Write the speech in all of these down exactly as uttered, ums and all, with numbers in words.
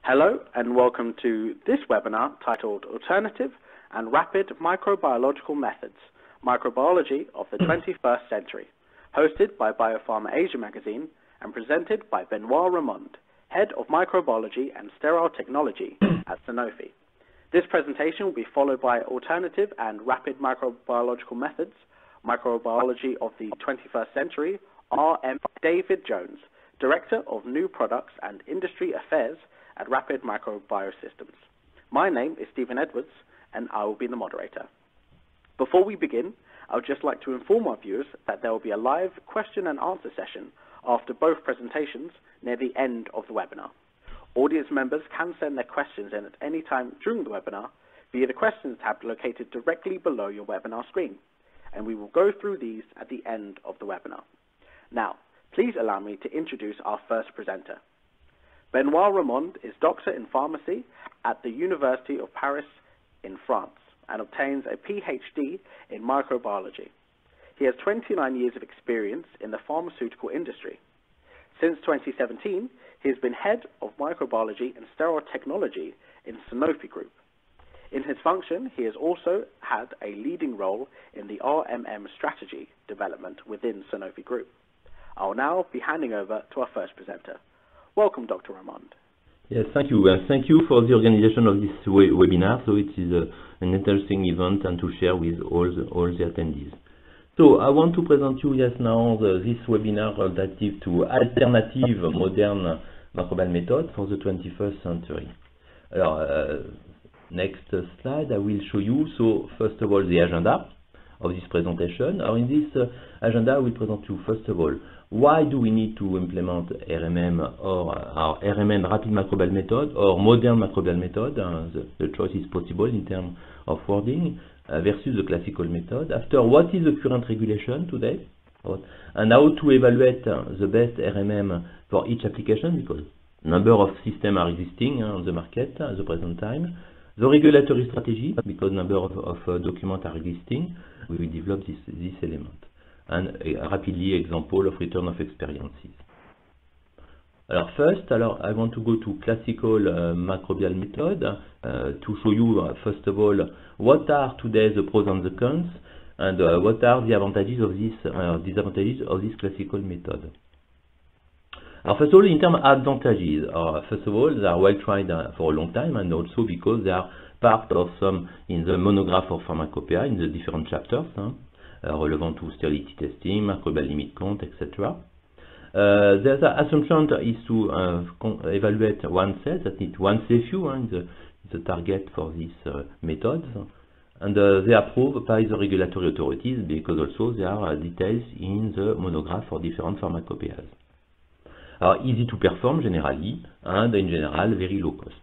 Hello and welcome to this webinar titled Alternative and Rapid Microbiological Methods, Microbiology of the twenty-first Century, hosted by Biopharma Asia magazine and presented by Benoit Ramond, Head of Microbiology and Sterile Technology at Sanofi. This presentation will be followed by Alternative and Rapid Microbiological Methods, Microbiology of the twenty-first Century, R M David Jones, Director of New Products and Industry Affairs at Rapid Microbiosystems. My name is Stephen Edwards, and I will be the moderator. Before we begin, I would just like to inform our viewers that there will be a live question and answer session after both presentations near the end of the webinar. Audience members can send their questions in at any time during the webinar via the questions tab located directly below your webinar screen, and we will go through these at the end of the webinar. Now, please allow me to introduce our first presenter. Benoit Ramond is Doctor in Pharmacy at the University of Paris in France and obtains a P H D in microbiology. He has twenty-nine years of experience in the pharmaceutical industry. Since twenty seventeen, he has been head of microbiology and sterile technology in Sanofi Group. In his function, he has also had a leading role in the R M M strategy development within Sanofi Group. I will now be handing over to our first presenter. Welcome, Doctor Ramond. Yes, thank you. Uh, thank you for the organization of this we webinar. So it is uh, an interesting event and to share with all the, all the attendees. So I want to present you yes now the, this webinar relative to alternative modern microbial method for the twenty-first century. Alors, uh, next slide, I will show you. So first of all, the agenda of this presentation. Now, in this uh, agenda, I will present you first of all why do we need to implement R M M or our R M M rapid microbial method or modern microbial method? Uh, the, the choice is possible in terms of wording uh, versus the classical method. After, what is the current regulation today? And how to evaluate uh, the best R M M for each application, because number of systems are existing uh, on the market at the present time. The regulatory strategy, because number of, of uh, documents are existing. We will develop this, this element. And a rapidly example of return of experiences. Alors first, alors I want to go to classical uh, microbial method uh, to show you uh, first of all what are today the pros and the cons, and uh, what are the advantages of this uh, disadvantages of this classical method. Alors first of all, in terms of advantages, uh, first of all, they are well tried uh, for a long time, and also because they are part of some in the monograph of Pharmacopoeia in the different chapters. Huh? Uh, relevant to sterility testing, microbial limit count, et cetera. Uh, the assumption is to uh, evaluate one cell, that is one C F U, and the, the target for these uh, methods. And uh, they are approved by the regulatory authorities because also there are uh, details in the monograph for different pharmacopoeias. Are easy to perform generally, and in general very low cost.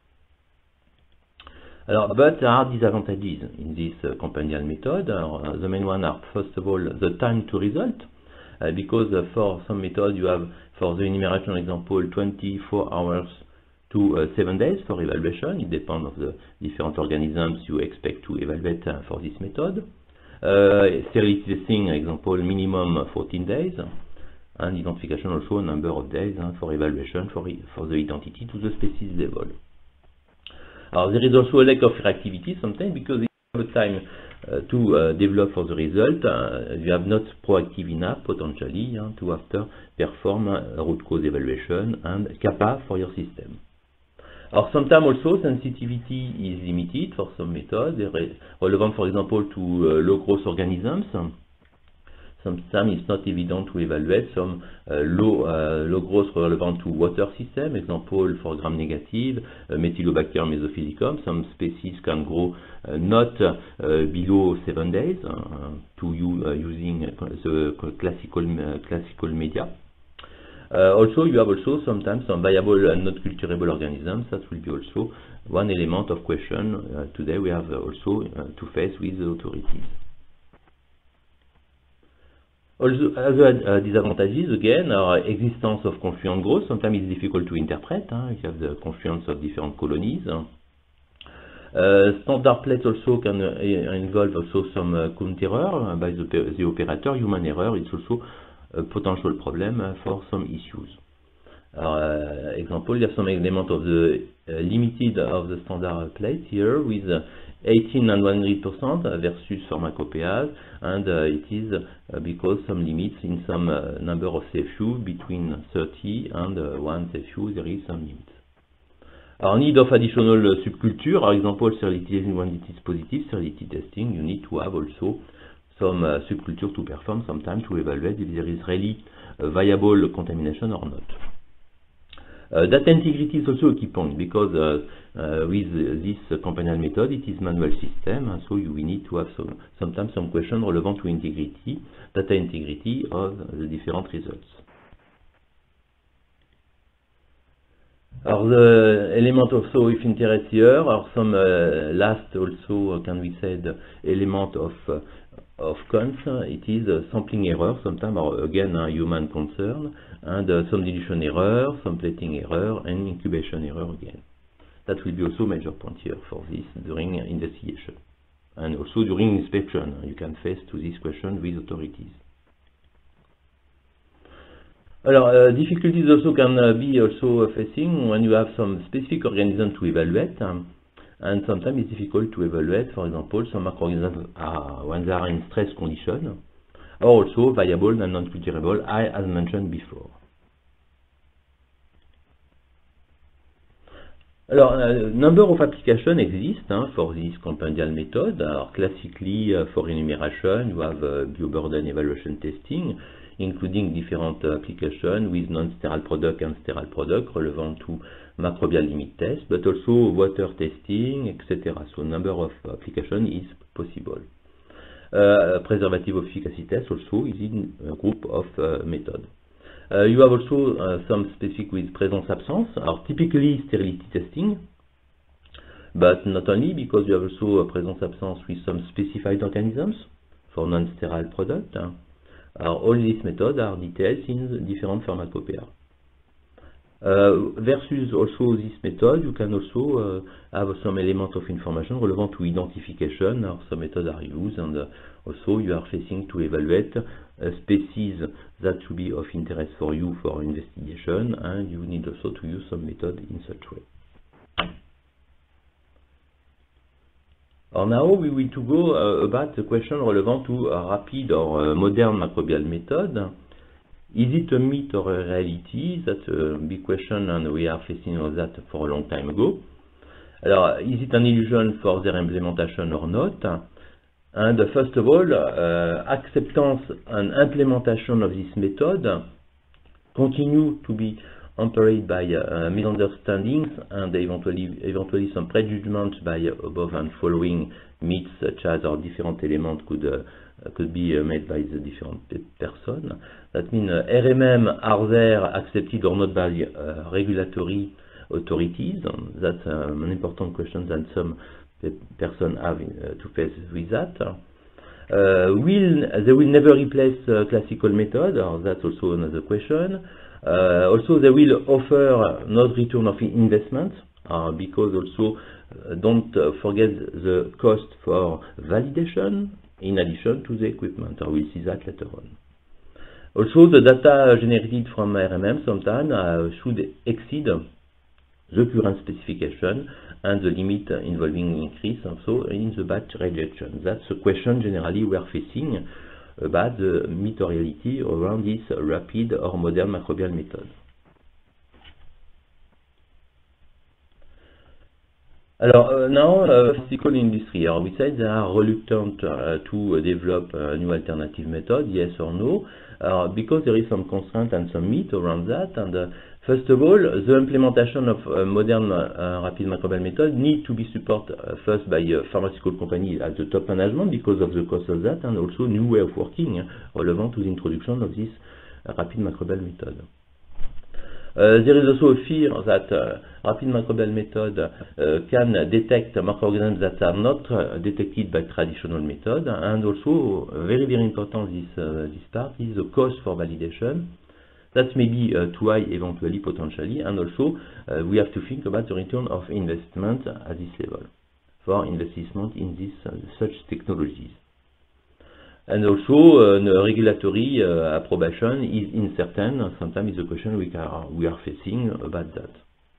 Alors, but there are disadvantages in this uh, companion method. Uh, the main one are, first of all, the time to result, uh, because uh, for some method you have, for the enumeration example, twenty-four hours to uh, seven days for evaluation. It depends on the different organisms you expect to evaluate uh, for this method. Uh, sterility testing, example, minimum fourteen days, and identification also a number of days uh, for evaluation for, for the identity to the species level. Uh, there is also a lack of reactivity sometimes because you have time uh, to uh, develop for the result. Uh, you have not proactive enough potentially uh, to after perform uh, root cause evaluation and CAPA for your system. Or sometimes also sensitivity is limited for some methods, relevant for example to uh, low growth organisms. Sometimes it's not evident to evaluate some uh, low, uh, low growth relevant to water system, example for gram negative, uh, Methylobacter mesophysicum. Some species can grow uh, not uh, below seven days uh, to you uh, using the classical, uh, classical media. Uh, also, you have also sometimes some viable and not culturable organisms. That will be also one element of question uh, today we have also uh, to face with the authorities. Also, other uh, disadvantages, again, are existence of confluent growth. Sometimes it's difficult to interpret. Huh? You have the confluence of different colonies. Uh, standard plates also can uh, involve also some uh, count error by the, the operator. Human error is also a potential problem uh, for some issues. Uh, example, you have some element of the uh, limited of the standard plate here with uh, eighteen and one hundred percent versus for macropeas, and uh, it is uh, because some limits in some uh, number of C F U between thirty and uh, one C F U, there is some limits. Our need of additional uh, subculture, for example, sterility testing when it is positive, sterility testing, you need to have also some uh, subculture to perform sometime to evaluate if there is really a viable contamination or not. Uh, data integrity is also a key point because uh, uh, with this uh, companion method it is manual system, and so you, we need to have some, sometimes some question relevant to integrity, data integrity of the different results. Or the element also of interest here are some uh, last also uh, can we say the element of uh, of cons, it is uh, sampling error, sometimes or again a uh, human concern, and uh, some dilution error, some plating error, and incubation error again. That will be also a major point here for this during investigation. And also during inspection, you can face to this question with authorities. Alors, uh, difficulties also can uh, be also facing when you have some specific organism to evaluate. Um, And sometimes it's difficult to evaluate, for example, some microorganisms are, when they are in stress condition, or also viable and non-culturable, as mentioned before. Alors, a number of applications exist hein, for this compendial method. Alors, classically, uh, for enumeration, you have uh, bioburden evaluation testing, including different uh, applications with non-sterile product and sterile product relevant to microbial limit test, but also water testing, et cetera. So a number of applications is possible. Uh, preservative efficacy test also is in a group of uh, methods. Uh, you have also uh, some specific with presence-absence, are typically sterility testing, but not only, because you have also a presence-absence with some specified organisms for non-sterile product. Uh, all these methods are detailed in different pharmacopoeia. Uh, versus also this method, you can also uh, have some element of information relevant to identification, or some methods are used, and uh, also you are facing to evaluate a species that should be of interest for you for investigation, and you need also to use some method in such way. Or now we will to go uh, about the question relevant to a rapid or uh, modern microbial method. Is it a myth or a reality? That's a big question, and we are facing on that for a long time ago. Alors, is it an illusion for their implementation or not? And uh, first of all, uh, acceptance and implementation of this method continue to be hampered by uh, misunderstandings and eventually, eventually some prejudgments by above and following myths, such as our different elements could uh, could be uh, made by the different person. That means uh, R M M are there accepted or not by uh, regulatory authorities. That's uh, an important question that some person have uh, to face with that. Uh, will they will never replace uh, classical method, or that's also another question. Uh, also, they will offer not return of investment, uh, because also uh, don't uh, forget the cost for validation in addition to the equipment. I will see that later on. Also, the data generated from R M M sometimes uh, should exceed the current specification and the limit involving increase also in the batch rejection. That's a question generally we are facing about the myth or reality around this rapid or modern microbial method. Alors, uh, now, uh, pharmaceutical industry, uh, we said they are reluctant uh, to develop a new alternative method, yes or no, uh, because there is some constraint and some myth around that. And uh, first of all, the implementation of uh, modern uh, rapid microbial method need to be supported uh, first by a pharmaceutical company at the top management because of the cost of that, and also new way of working uh, relevant to the introduction of this uh, rapid microbial method. Uh, there is also a fear that uh, rapid microbial method uh, can detect microorganisms that are not uh, detected by traditional method, and also uh, very very important this uh, this part is the cost for validation. That may be uh, too high eventually potentially, and also uh, we have to think about the return of investment at this level for investment in this uh, such technologies. And also, uh, the regulatory uh, approbation is uncertain. Sometimes it's a question we are, we are facing about that.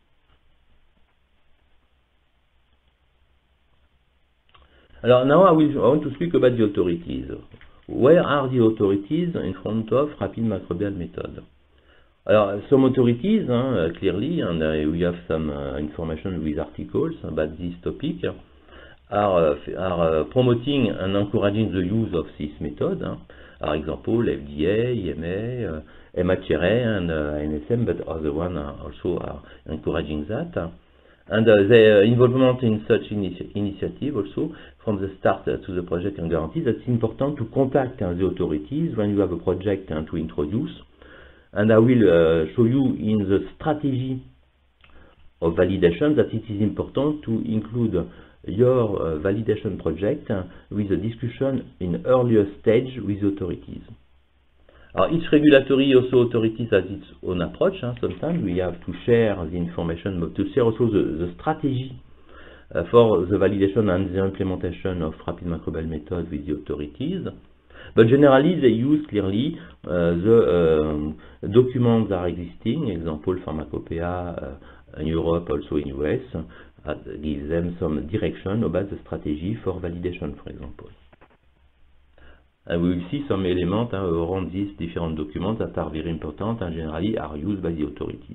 Alors now I, will, I want to speak about the authorities. Where are the authorities in front of rapid microbial method? Alors, some authorities, hein, clearly, and uh, we have some uh, information with articles about this topic, are, uh, are uh, promoting and encouraging the use of this method. Hein. For example, F D A, E M A, uh, M H R A, and uh, N S M, but other ones also are encouraging that. And uh, the involvement in such initi initiative also, from the start uh, to the project and guarantee, that's important to contact uh, the authorities when you have a project uh, to introduce. And I will uh, show you in the strategy of validation that it is important to include your uh, validation project uh, with a discussion in earlier stage with authorities. Uh, each regulatory also authorities has its own approach. Huh? Sometimes we have to share the information, but to share also the, the strategy uh, for the validation and the implementation of rapid microbial method with the authorities. But generally, they use clearly uh, the uh, documents that are existing, example Pharmacopoeia uh, in Europe, also in U S, uh, gives them some direction about the strategy for validation, for example. And we will see some elements uh, around these different documents that are very important and generally are used by the authorities.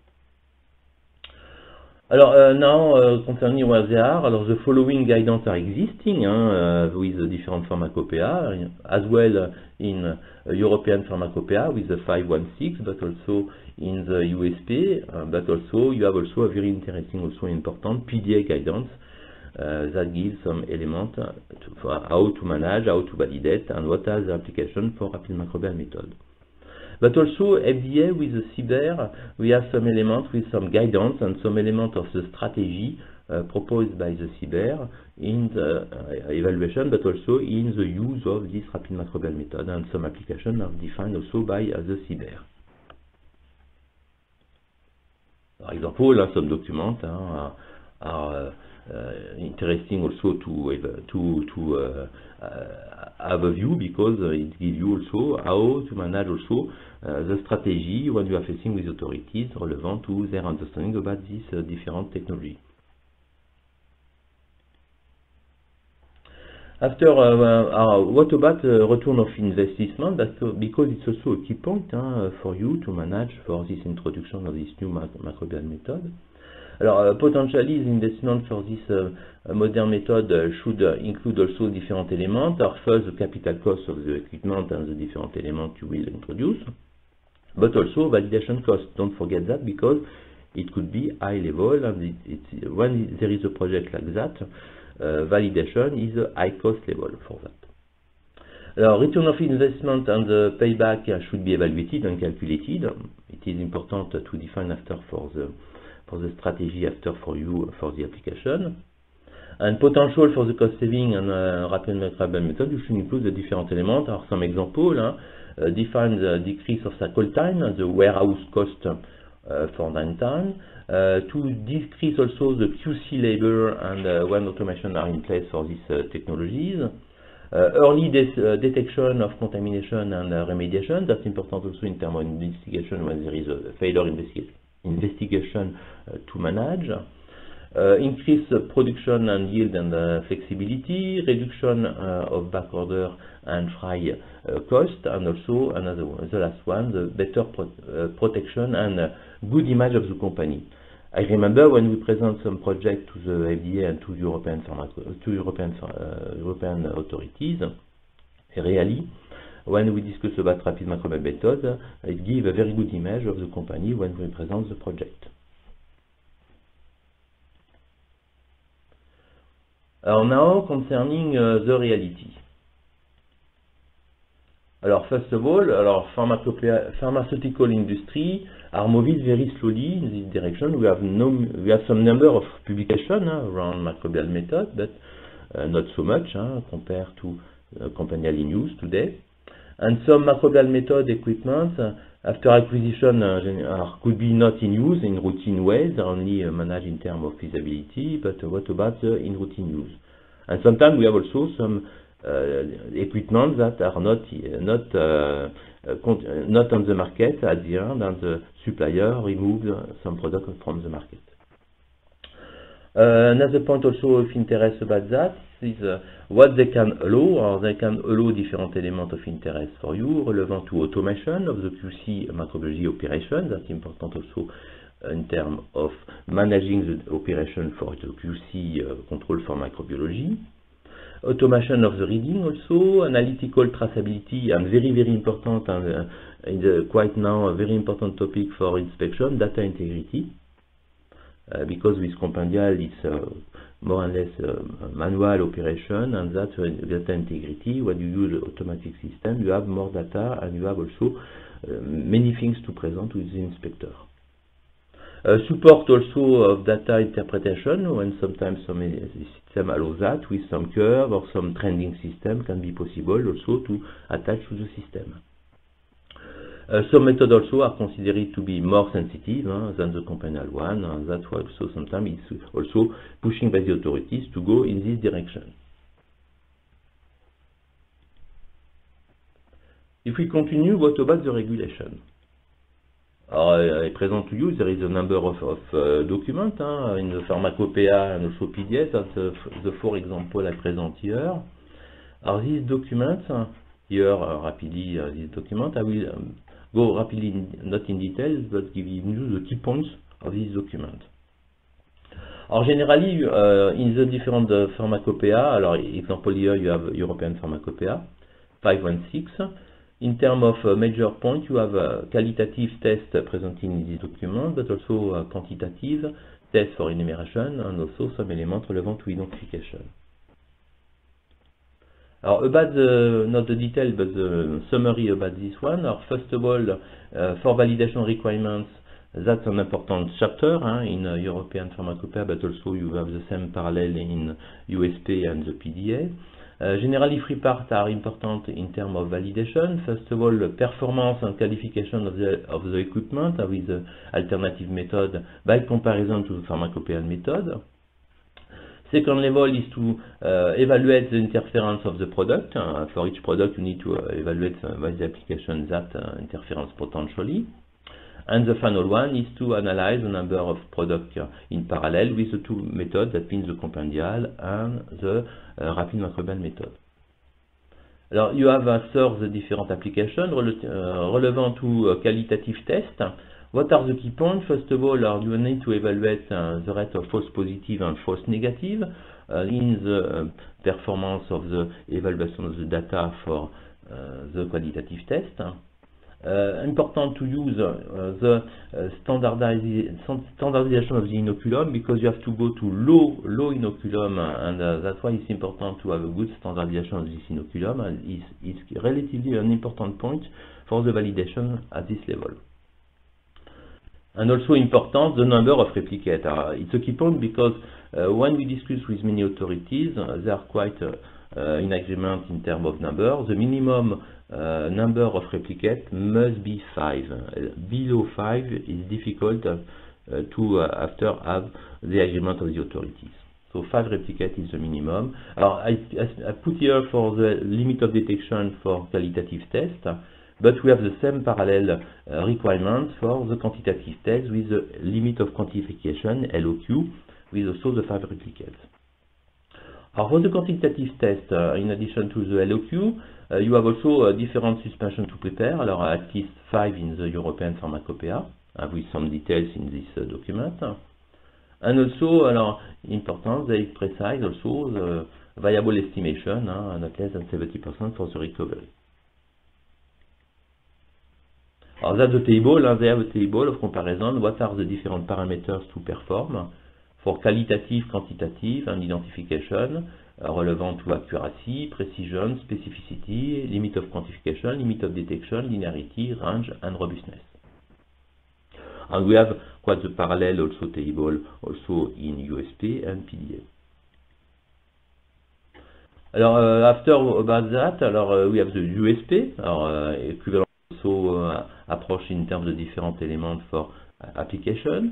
Alors uh, now uh, concerning where they are, alors the following guidance are existing hein, uh, with the different pharmacopoeia, as well uh, in uh, European pharmacopoeia with the five one six, but also in the U S P, uh, but also you have also a very interesting, also important P D A guidance uh, that gives some element uh, to, for how to manage, how to validate, and what are the application for rapid microbial method. But also F D A with the CIBER, we have some elements with some guidance and some element of the strategy uh, proposed by the CIBER in the uh, evaluation, but also in the use of this rapid microbial method, and some applications are defined also by uh, the CIBER. For example, uh, some documents uh, are, are uh, interesting also to to to uh, uh, have a view, because uh, it gives you also how to manage also uh, the strategy when you are facing with authorities relevant to their understanding about this uh, different technology. After, uh, uh, what about uh, return of investment? That, uh, because it's also a key point uh, for you to manage for this introduction of this new mac microbial method. Alors, uh, potentially, the investment for this uh, modern method uh, should uh, include also different elements. Or first, the capital cost of the equipment and the different elements you will introduce, but also validation cost. Don't forget that, because it could be high level, and it, it's, when there is a project like that, uh, validation is a high cost level for that. Alors, return of investment and the payback uh, should be evaluated and calculated. It is important uh, to define after for the for the strategy after for you for the application. And potential for the cost saving and uh, rapid microbial method, you should include the different elements. Are some examples. Hein, uh, define the decrease of cycle time, the warehouse cost uh, for downtime, uh, to decrease also the Q C labor and uh, when automation are in place for these uh, technologies. Uh, early de uh, detection of contamination and uh, remediation, that's important also in terms of investigation when there is a failure investigation. investigation uh, to manage, uh, increase uh, production and yield and uh, flexibility, reduction uh, of back order and fry uh, cost, and also another one, the last one, the better pro uh, protection and uh, good image of the company. I remember when we present some project to the F D A and to European to European uh, European authorities, really. When we discuss about rapid microbial method, it gives a very good image of the company when we present the project. Alors now, concerning uh, the reality. Alors first of all, alors pharmaceutical industry are moving very slowly in this direction. We have no, we have some number of publications uh, around microbial method, but uh, not so much uh, compared to uh, companion news today. And some microbial method equipment uh, after acquisition uh, could be not in use in routine ways, they're only uh, managed in terms of feasibility, but uh, what about uh, in routine use? And sometimes we have also some uh, equipment that are not not uh, not on the market at the end, and the supplier removes some product from the market. Uh, another point also of interest about that is uh, what they can allow, or they can allow different elements of interest for you, relevant to automation of the Q C microbiology operation. That's important also in terms of managing the operation for the Q C uh, control for microbiology. Automation of the reading also, analytical traceability, and very, very important, and uh, in the, quite now a very important topic for inspection, data integrity. Uh, because with Compendial it's uh, more or less uh, manual operation, and that's uh, data integrity. When you use automatic system, you have more data, and you have also uh, many things to present with the inspector. Uh, support also of data interpretation, when sometimes some system allows that, with some curve or some trending system can be possible also to attach to the system. Uh, some methods also are considered to be more sensitive uh, than the Compendial one, and that's why also sometimes it's also pushing by the authorities to go in this direction. If we continue, what about the regulation? Uh, I present to you, there is a number of, of uh, documents uh, in the Pharmacopoeia and also P D F, that's uh, the four examples I present here. Are these documents, uh, here uh, rapidly, uh, these documents, I will um, go rapidly, in, not in detail, but give you the key points of this document. Or generally, uh, in the different uh, Pharmacopoeia, alors example here you have European Pharmacopoeia, five one six. In terms of uh, major points, you have a qualitative test uh, presented in this document, but also uh, quantitative test for enumeration, and also some elements relevant to identification. Alors, about the, not the detail, but the summary about this one. Or, first of all, uh, for validation requirements, that's an important chapter huh, in uh, European Pharmacopoeia, but also you have the same parallel in U S P and the P D A. Uh, generally, three parts are important in terms of validation. First of all, the performance and qualification of the, of the equipment uh, with the alternative method by comparison to the pharmacopoeian method. Second level is to uh, evaluate the interference of the product. Uh, for each product, you need to uh, evaluate uh, by the application that uh, interference potentially. And the final one is to analyze the number of products uh, in parallel with the two methods, that means the compendial and the uh, rapid microbial method. Alors, you have answered the different applications rel uh, relevant to uh, qualitative test. What are the key points? First of all, uh, you need to evaluate uh, the rate of false positive and false negative uh, in the uh, performance of the evaluation of the data for uh, the qualitative test. Uh, important to use uh, the uh, standardiza standardization of the inoculum, because you have to go to low low inoculum, and uh, that's why it's important to have a good standardization of this inoculum, and it's, it's relatively an important point for the validation at this level. And also important, the number of replicates. Uh, it's a key point because uh, when we discuss with many authorities, uh, they are quite uh, uh, in agreement in terms of number. The minimum uh, number of replicates must be five. Uh, below five is difficult uh, uh, to uh, after have the agreement of the authorities. So five replicates is the minimum. Uh, I, I, I put here for the limit of detection for qualitative test. But we have the same parallel uh, requirements for the quantitative test with the limit of quantification, L O Q, with also the five replicates. Uh, for the quantitative test, uh, in addition to the L O Q, uh, you have also uh, different suspension to prepare, alors at least five in the European Pharmacopoeia, uh, with some details in this uh, document. And also, alors, important, they precise also the variable estimation, uh, not less than seventy percent for the recovery. Uh, that's the table, uh, they have a table of comparison, what are the different parameters to perform for qualitative, quantitative, and identification, uh, relevant to accuracy, precision, specificity, limit of quantification, limit of detection, linearity, range, and robustness. And we have quite the parallel also table also in U S P and P D A. Alors, uh, after about that, alors, uh, we have the U S P, alors, uh, equivalent also uh, approach in terms of different elements for uh, application.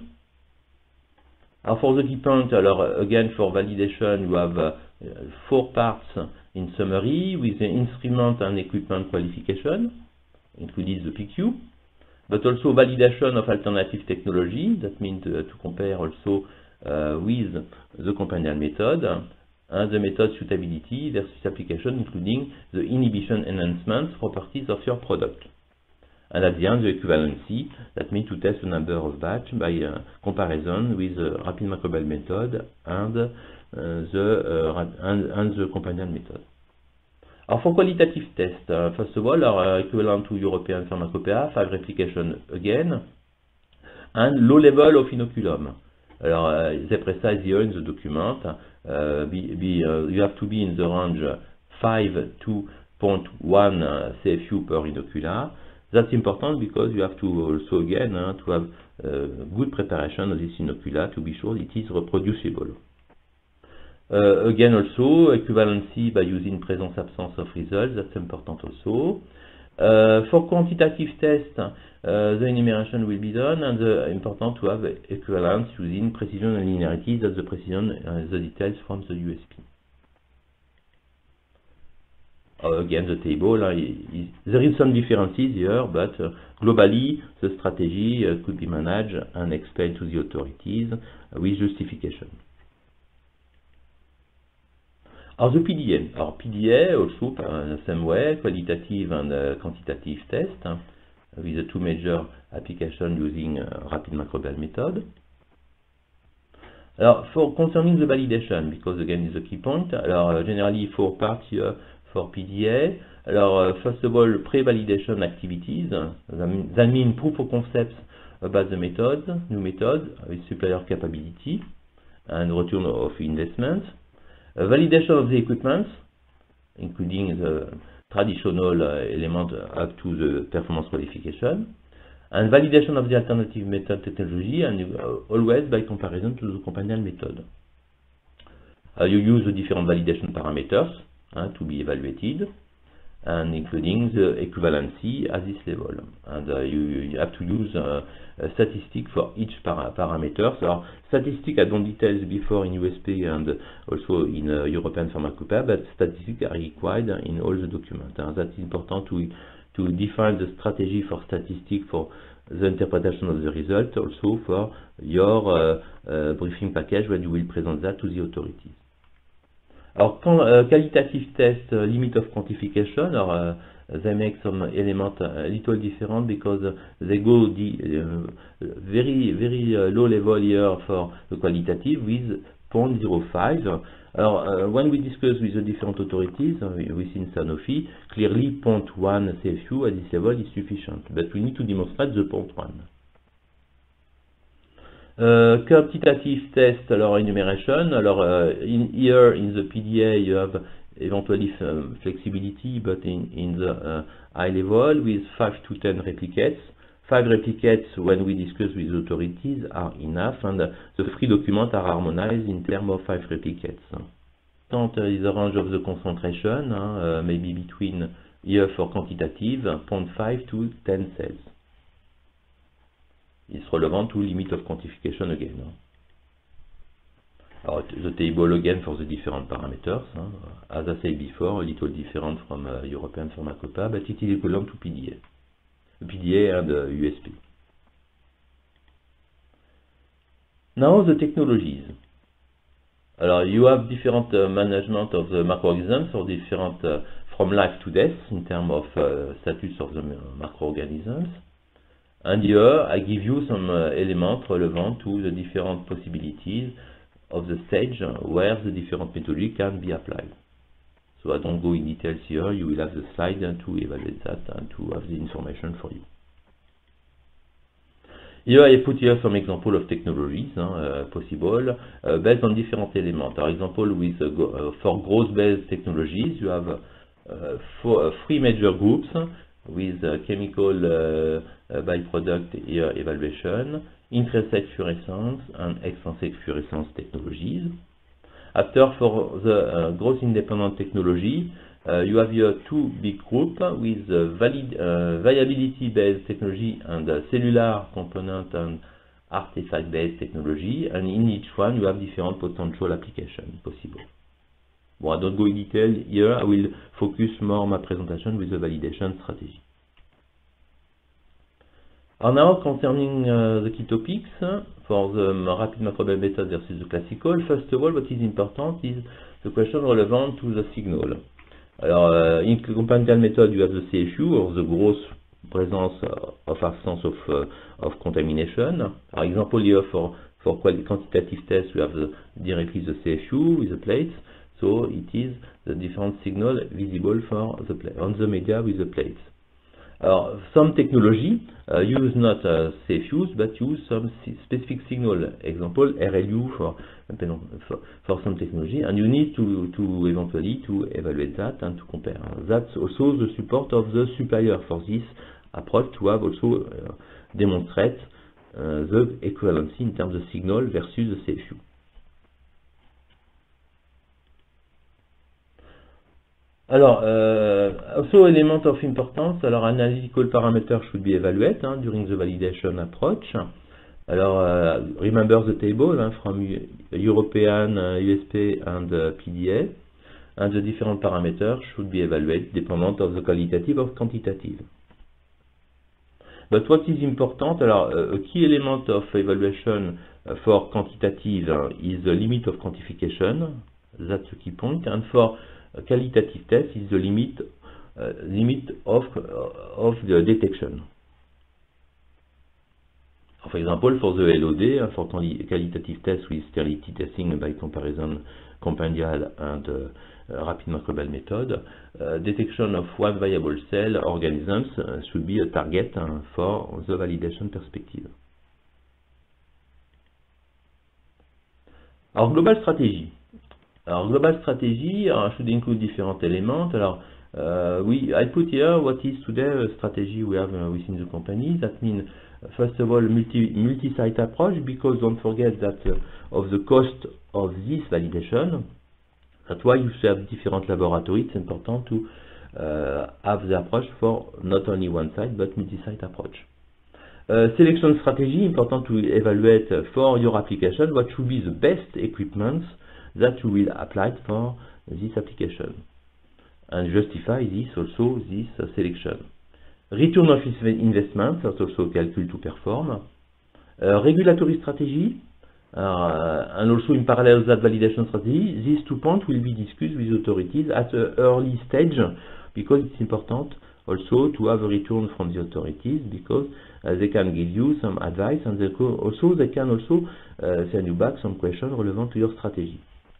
Uh, for the key point, alors, uh, again, for validation, you have uh, four parts in summary, with the instrument and equipment qualification, including the P Q, but also validation of alternative technology, that means uh, to compare also uh, with the companion method, and the method suitability versus application, including the inhibition enhancement properties of your product. And at the end, the equivalency, that means to test a number of batch by uh, comparison with the rapid microbial method and, uh, the, uh, and, and the companion method. Alors for qualitative test, uh, first of all, are equivalent to European Pharmacopoeia, five replication again, and low level of inoculum. Alors, uh, they precise here in the document, uh, be, be, uh, you have to be in the range five to two point one uh, C F U per inocula. That's important because you have to also again uh, to have uh, good preparation of this inocula to be sure it is reproducible. Uh, again also, equivalency by using presence-absence of results, that's important also. Uh, for quantitative test, uh, the enumeration will be done, and the important to have equivalence using precision and linearity, that's the precision, uh, the details from the U S P. Uh, again, the table, uh, is, there is some differences here, but uh, globally, the strategy uh, could be managed and explained to the authorities uh, with justification. Alors, the P D A. Alors, P D A also uh, the same way, qualitative and uh, quantitative test, uh, with the two major applications using uh, rapid microbial method. Alors, for concerning the validation, because again is a key point. Alors, uh, generally four parts here for P D A. Alors, uh, first of all, pre-validation activities. Uh, that, mean, that means proof of concepts about the method, new method with supplier capability and return of investment. Uh, validation of the equipment, including the traditional uh, element up to the performance qualification, and validation of the alternative method technology, and uh, always by comparison to the companion method. Uh, you use the different validation parameters uh, to be evaluated, and including the equivalency at this level. And uh, you, you have to use uh, a statistic for each para parameter. So statistic I don't detail before in U S P and also in uh, European Pharmacopoeia, but statistics are required in all the documents. And that's important to, to define the strategy for statistics for the interpretation of the result, also for your uh, uh, briefing package when you will present that to the authorities. Alors, quand, uh, qualitative test, uh, limit of quantification, or uh, they make some element a little different because uh, they go the uh, very very uh, low level here for the qualitative with zero point zero five. Alors, uh, when we discuss with the different authorities uh, within Sanofi, clearly zero point one C F U at this level is sufficient, but we need to demonstrate the zero point one. Uh, quantitative test, alors enumeration, alors uh, in here in the P D A you have eventually um, flexibility, but in, in the uh, high level with five to ten replicates. Five replicates when we discuss with authorities are enough, and uh, the three documents are harmonized in terms of five replicates. Constant is the range of the concentration, uh, maybe between here for quantitative zero point five to ten cells. It's relevant to limit of quantification again. Uh, the table again for the different parameters. Uh, as I said before, a little different from uh, European Pharmacopoeia, but it is equivalent to P D A. P D A and uh, U S P. Now the technologies. Alors, you have different uh, management of the microorganisms, or different uh, from life to death in terms of uh, status of the microorganisms. And here I give you some uh, elements relevant to the different possibilities of the stage where the different methodology can be applied. So I don't go in details here, you will have the slide to evaluate that and to have the information for you. Here I put here some example of technologies uh, possible uh, based on different elements. For example, with uh, uh, for growth-based technologies, you have uh, four, uh, three major groups with uh, chemical uh, uh, byproduct here evaluation, intrinsect fluorescence and extrinsic fluorescence technologies. After, for the uh, growth independent technology, uh, you have here two big groups with uh, valid uh, viability based technology and uh, cellular component and artifact based technology, and in each one you have different potential applications possible. Well, I don't go in detail here. I will focus more on my presentation with the validation strategy. And now concerning uh, the key topics uh, for the um, rapid microbial method versus the classical. First of all, what is important is the question relevant to the signal. Alors, uh, in compandial method, you have the C F U, or the gross presence uh, of absence of, uh, of contamination. For example, here for, for quantitative tests, we have the, directly the C F U with the plates. So it is the different signal visible for the plate, on the media with the plates. Alors, some technology uh, use not uh, C F Us, but use some specific signal. Example, R L U for, for, for some technology, and you need to, to eventually to evaluate that and to compare. That's also the support of the supplier for this approach to have also uh, demonstrate uh, the equivalency in terms of signal versus the C F U. Alors, uh, also element of importance, alors analytical parameters should be evaluated hein, during the validation approach. Alors, uh, remember the table hein, from European, uh, U S P and uh, P D A, and the different parameters should be evaluated dependent of the qualitative or quantitative. But what is important, alors, a key element of evaluation for quantitative uh, is the limit of quantification, that's a key point, and for a qualitative test is the limit uh, limit of uh, of the detection. For example, for the L O D, uh, for qualitative test with sterility testing by comparison compendial and uh, uh, rapid microbial method, uh, detection of one viable cell organisms uh, should be a target uh, for the validation perspective. Our global strategy. Alors, global strategy uh, should include different elements. Alors, uh, we, I put here what is today a strategy we have uh, within the company. That means, uh, first of all, multi, multi-site approach, because don't forget that uh, of the cost of this validation. That's why you should have different laboratories. It's important to uh, have the approach for not only one site, but multi-site approach. Uh, selection strategy, important to evaluate uh, for your application what should be the best equipment that you will apply for this application, and justify this also this uh, selection. Return of investment, that's also calculed to perform. Uh, regulatory strategy, uh, and also in parallel that validation strategy. These two points will be discussed with authorities at an early stage, because it's important also to have a return from the authorities, because uh, they can give you some advice, and they also they can also uh, send you back some questions relevant to your strategy.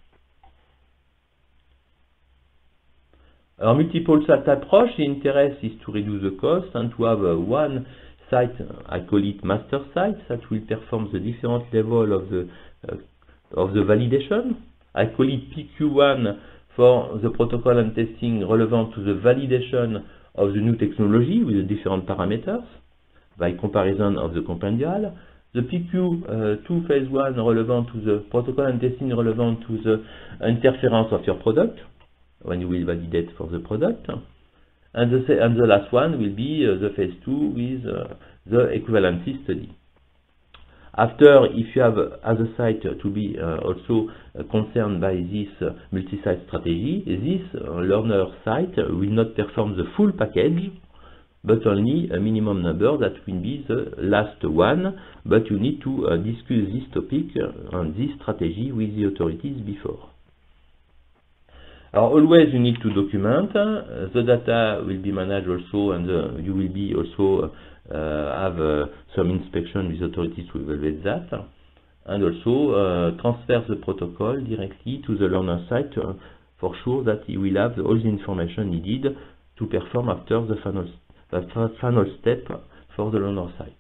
Our multiple site approach, the interest is to reduce the cost and to have uh, one site, I call it master site, that will perform the different level of the uh, of the validation. I call it P Q one for the protocol and testing relevant to the validation of the new technology with the different parameters by comparison of the compendial. The P Q two uh, phase one relevant to the protocol and testing relevant to the interference of your product, when you will validate for the product. And the, and the last one will be uh, the phase two with uh, the equivalency study. After, if you have uh, other site to be uh, also uh, concerned by this uh, multi-site strategy, this uh, learner site will not perform the full package, but only a minimum number that will be the last one, but you need to uh, discuss this topic uh, and this strategy with the authorities before. Uh, always you need to document, uh, the data will be managed also, and uh, you will be also uh, have uh, some inspection with authorities to evaluate that, and also uh, transfer the protocol directly to the learner site uh, for sure that he will have all the information needed to perform after the final, the final step for the learner site.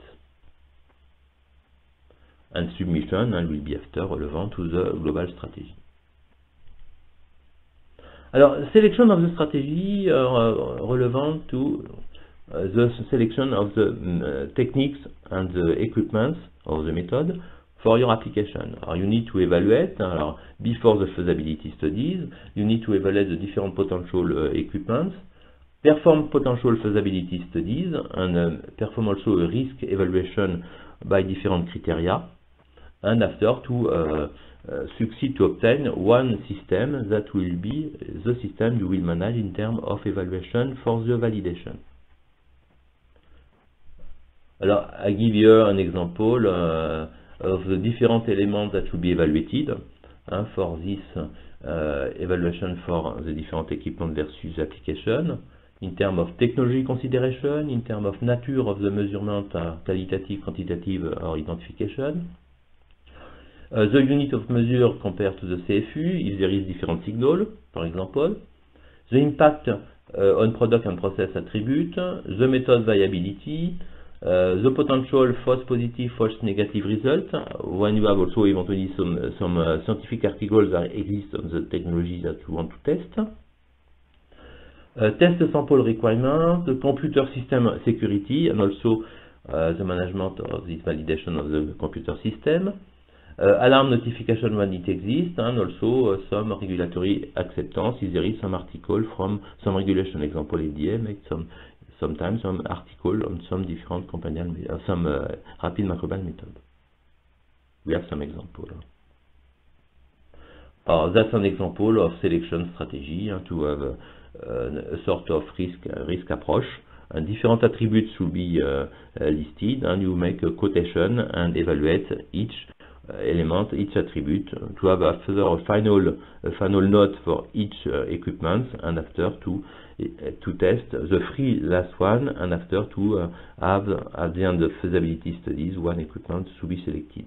And submission and will be after relevant to the global strategy. Alors, selection of the strategy uh, relevant to uh, the selection of the uh, techniques and the equipment or the method for your application. Or you need to evaluate, alors, before the feasibility studies, you need to evaluate the different potential uh, equipments, perform potential feasibility studies, and uh, perform also a risk evaluation by different criteria, and after to uh, uh, succeed to obtain one system that will be the system you will manage in terms of evaluation for the validation. Alors, I give here an example uh, of the different elements that will be evaluated uh, for this uh, evaluation for the different equipment versus application, in terms of technology consideration, in terms of nature of the measurement, uh, qualitative, quantitative, or identification, uh, the unit of measure compared to the C F U, if there is different signal, for example, the impact uh, on product and process attribute, the method viability, Uh, the potential false positive, false negative result, when you have also eventually some, some uh, scientific articles that exist on the technology that you want to test. Uh, test sample requirement, the computer system security, and also uh, the management of this validation of the computer system. Uh, alarm notification when it exists, and also uh, some regulatory acceptance if there is some article from some regulation. Example, F D A made some sometimes some article on some different companion, uh, some uh, rapid microbial method. We have some example. Uh, that's an example of selection strategy uh, to have a, uh, a sort of risk uh, risk approach. And different attributes will be uh, uh, listed, and you make a quotation and evaluate each uh, element, each attribute, uh, to have a further a final a final note for each uh, equipment, and after to to test the three last one, and after to uh, have at the end of feasibility studies one equipment to be selected.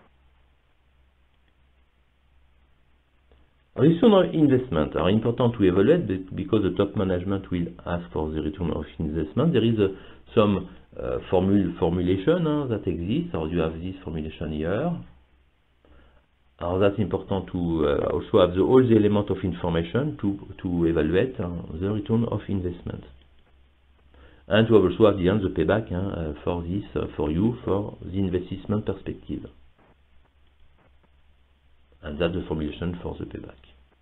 Return on investment are important to evaluate because the top management will ask for the return of investment. There is a, some uh, formul formulation uh, that exists, or you have this formulation here. Uh, that's important to uh, also have the, all the elements of information to, to evaluate uh, the return of investment. And to also have the end the payback uh, for this, uh, for you, for the investment perspective. And that's the formulation for the payback.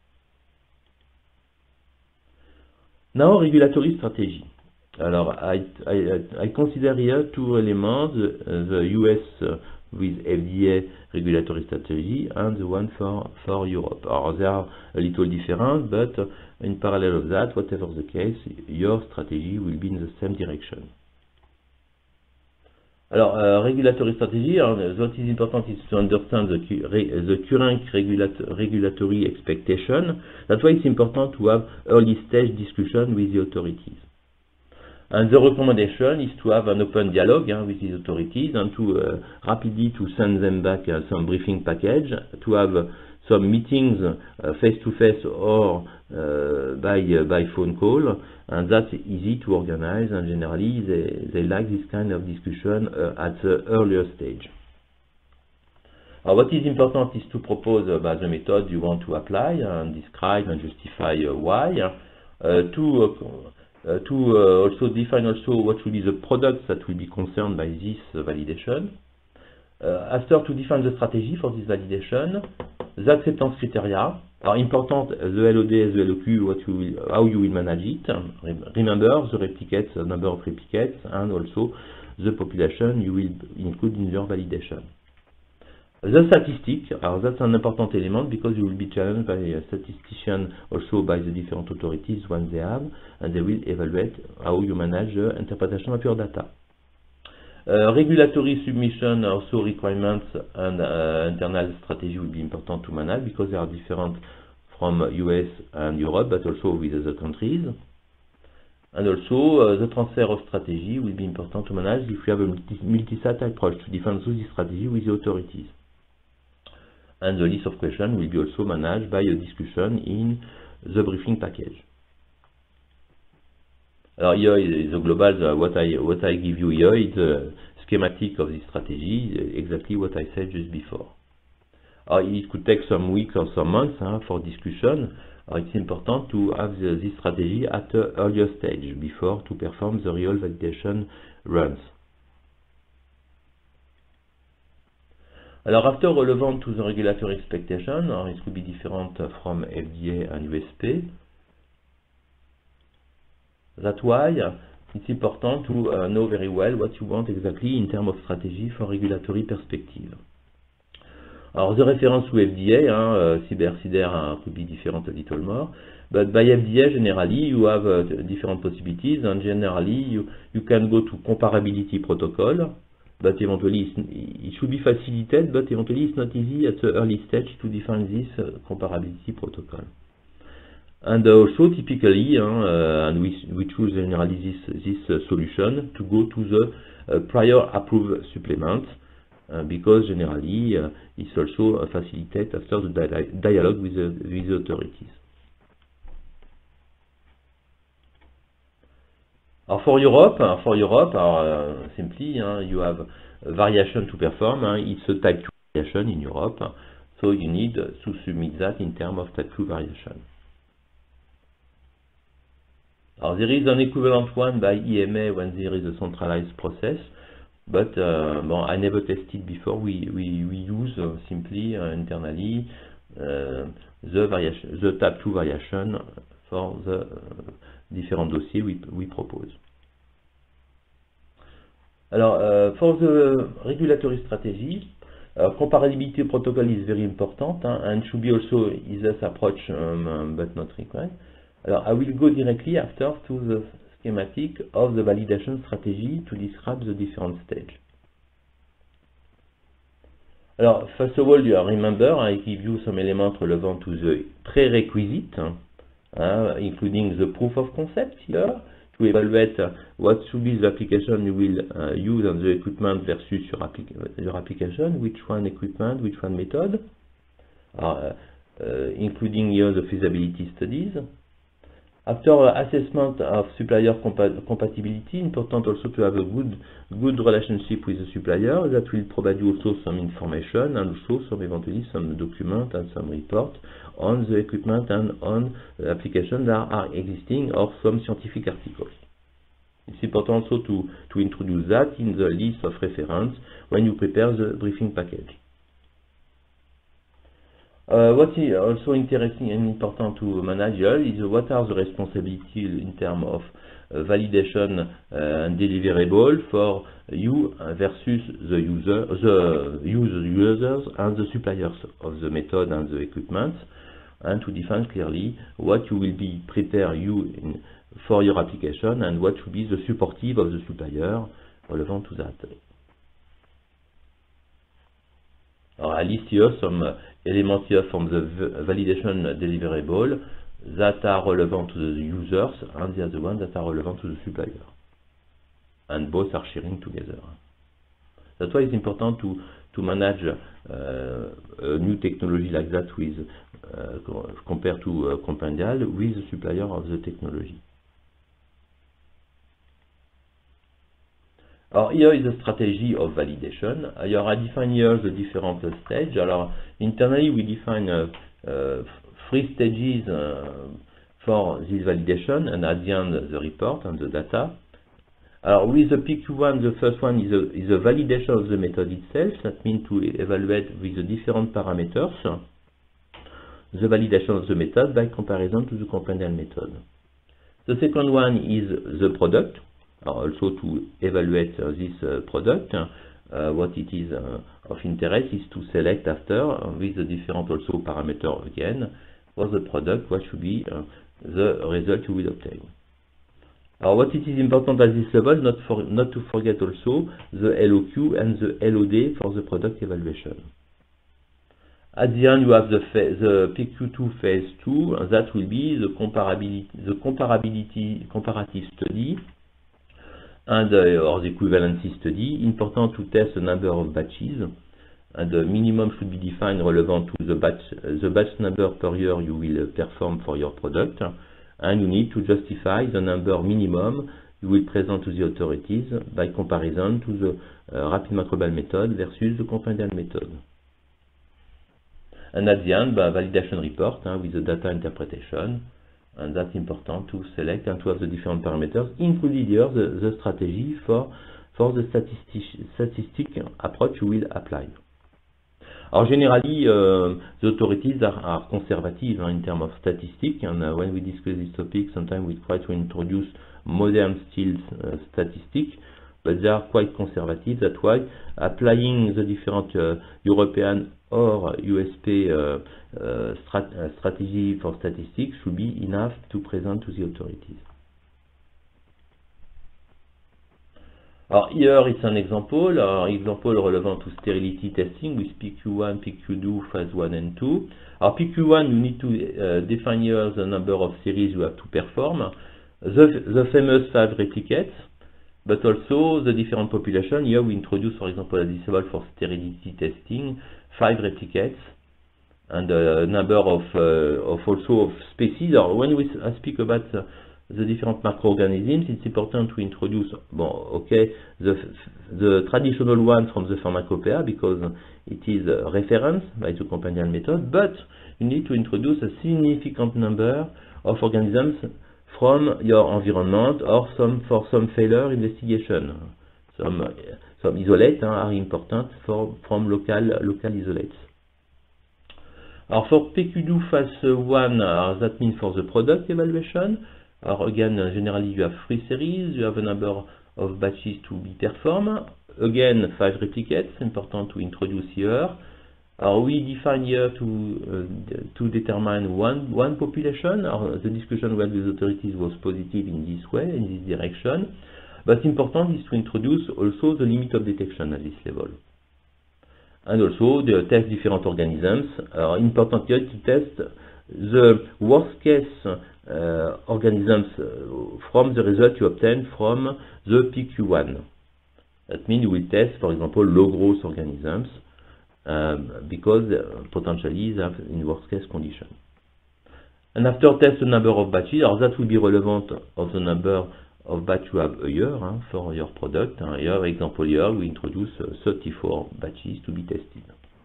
Now, regulatory strategy. Alors, I, I, I consider here two elements, the, the U S uh, with F D A regulatory strategy and the one for, for Europe. Or, they are a little different, but uh, in parallel of that, whatever the case, your strategy will be in the same direction. Alors, uh, regulatory strategy, uh, what is important is to understand the, the current regulat regulatory expectation. That's why it's important to have early stage discussion with the authorities. And the recommendation is to have an open dialogue uh, with the authorities and to uh, rapidly to send them back uh, some briefing package, to have uh, some meetings uh, face to face or uh, by uh, by phone call, and that's easy to organize, and generally they, they like this kind of discussion uh, at the earlier stage. Uh, what is important is to propose uh, the method you want to apply and describe and justify uh, why, uh, to uh, Uh, to uh, also define also what will be the products that will be concerned by this uh, validation. Uh, after, to define the strategy for this validation, the acceptance criteria are important, uh, the L O D, the L O Q, what you will, how you will manage it. Remember the replicates, the number of replicates, and also the population you will include in your validation. The statistic, uh, that's an important element because you will be challenged by a statistician, also by the different authorities when they have, and they will evaluate how you manage the interpretation of your data. Uh, regulatory submission, also requirements and uh, internal strategy will be important to manage because they are different from U S and Europe, but also with other countries. And also uh, the transfer of strategy will be important to manage if you have a multi-site approach to define this strategy with the authorities. And the list of questions will be also managed by a discussion in the briefing package. Alors here is the global, the, what I what I give you here is a schematic of the strategy, exactly what I said just before. Uh, it could take some weeks or some months huh, for discussion. Uh, it's important to have the, this strategy at an earlier stage before to perform the real validation runs. Alors, after relevant to the regulatory expectation, or it could be different from F D A and U S P. That's why it's important to uh, know very well what you want exactly in terms of strategy for regulatory perspective. Alors, the reference to F D A, hein, uh, cyber, cider uh, could be different a little more, but by F D A, generally, you have uh, different possibilities, and generally, you, you can go to comparability protocol, but eventually, it should be facilitated, but eventually, it's not easy at the early stage to define this uh, comparability protocol. And also, typically, uh, and we, we choose generally this, this uh, solution to go to the uh, prior approved supplement, uh, because generally uh, it's also uh, facilitated after the di dialogue with the, with the authorities. Uh, for Europe, uh, for Europe, uh, simply uh, you have a variation to perform. Uh, it's a type two variation in Europe, uh, so you need uh, to submit that in terms of type two variation. Uh, there is an equivalent one by E M A when there is a centralized process, but uh, well, I never tested before. We we, we use uh, simply uh, internally uh, the variation, the type two variation for the uh, different dossiers we we propose. Alors, uh, for the regulatory strategy, uh, comparability protocol is very important, hein, and should be also easiest approach, um, but not required. Alors, I will go directly after to the schematic of the validation strategy to describe the different stages. Alors, first of all, you remember, I give you some elements relevant to the prerequisite, uh, including the proof of concept here, to evaluate uh, what should be the application you will uh, use on the equipment versus your, applic your application, which one equipment, which one method, uh, uh, including here the feasibility studies. After uh, assessment of supplier compa compatibility, important also to have a good good relationship with the supplier. That will provide you also some information and also some eventually some document and some report on the equipment and on the applications that are existing or some scientific articles. It's important also to, to introduce that in the list of reference when you prepare the briefing package. Uh, what is also interesting and important to manage here is what are the responsibilities in terms of uh, validation uh, and deliverable for you versus the user, the user users and the suppliers of the method and the equipment, and to define clearly what you will be prepare you in, for your application and what should be the supportive of the supplier relevant to that. Alors, I list here some uh, elements here from the validation deliverable that are relevant to the users and the other ones that are relevant to the supplier. And both are sharing together. That's why it's important to, to manage uh, a new technology like that with, uh, compared to uh, compendial with the supplier of the technology. Alors, here is the strategy of validation. Here I define here the different stages. Alors, internally we define uh, uh, three stages uh, for this validation, and at the end the report and the data. Alors, with the P Q one, the first one is a, is a validation of the method itself. That means to evaluate with the different parameters the validation of the method by comparison to the compendial method. The second one is the product. Also to evaluate uh, this uh, product, uh, what it is uh, of interest is to select after uh, with the different also parameter again for the product what should be uh, the result you will obtain. Uh, what it is important at this level, not for not to forget also the L O Q and the L O D for the product evaluation. At the end you have the, the P Q two phase two, and that will be the comparability, the comparability comparative study and uh, or the equivalency study. Important to test a number of batches, and the minimum should be defined relevant to the batch the batch number per year you will perform for your product, and you need to justify the number minimum you will present to the authorities by comparison to the uh, rapid microbial method versus the compendial method. And at the end, uh, validation report uh, with the data interpretation. And that's important to select and to have the different parameters, including here the, the strategy for, for the statistic, statistic approach you will apply. Alors generally, uh, the authorities are, are conservative uh, in terms of statistics, and uh, when we discuss this topic, sometimes we try to introduce modern still uh, statistics, but they are quite conservative. That's why applying the different uh, European or U S P uh, uh, strat uh, strategy for statistics should be enough to present to the authorities. Alors, here it's an example, uh, example relevant to sterility testing with P Q one, P Q two, phase one and two. Alors, P Q one, you need to uh, define here the number of series you have to perform, the, the famous five replicates, but also the different population. Here we introduce, for example, a disable for sterility testing, five replicates, and a number of, uh, of also of species. Or when we I speak about uh, the different microorganisms, it's important to introduce, bon, okay, the, the traditional one from the pharmacopoeia, because it is a reference by the companion method, but you need to introduce a significant number of organisms from your environment or some for some failure investigation. Some, some isolates hein, are important for, from local, local isolates. Alors for P Q two phase one, uh, that means for the product evaluation. Or again, uh, generally you have three series, you have a number of batches to be performed. Again, five replicates, important to introduce here. Or we define here to uh, to determine one one population. Or the discussion with the authorities was positive in this way, in this direction. But important is to introduce also the limit of detection at this level. And also the test different organisms. Uh, important here to test the worst case uh, organisms uh, from the result you obtain from the P Q one. That means you will test, for example, low growth organisms um, because uh, potentially they have in worst case condition. And after test the number of batches, or that will be relevant of the number of batch you have a year hein, for your product. Hein. Here, example here, we introduce uh, thirty-four batches to be tested.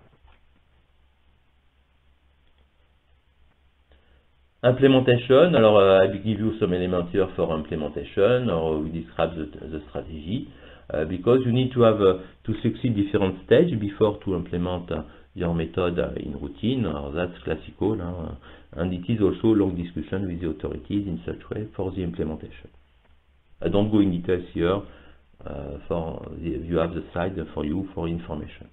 Implementation, alors uh, I give you some elements here for implementation, or we describe the, the strategy, uh, because you need to have uh, to succeed different stages before to implement uh, your method uh, in routine, or that's classical, uh, and it is also long discussion with the authorities in such way for the implementation. I don't go in details here, uh, for the, you have the slide for you for information.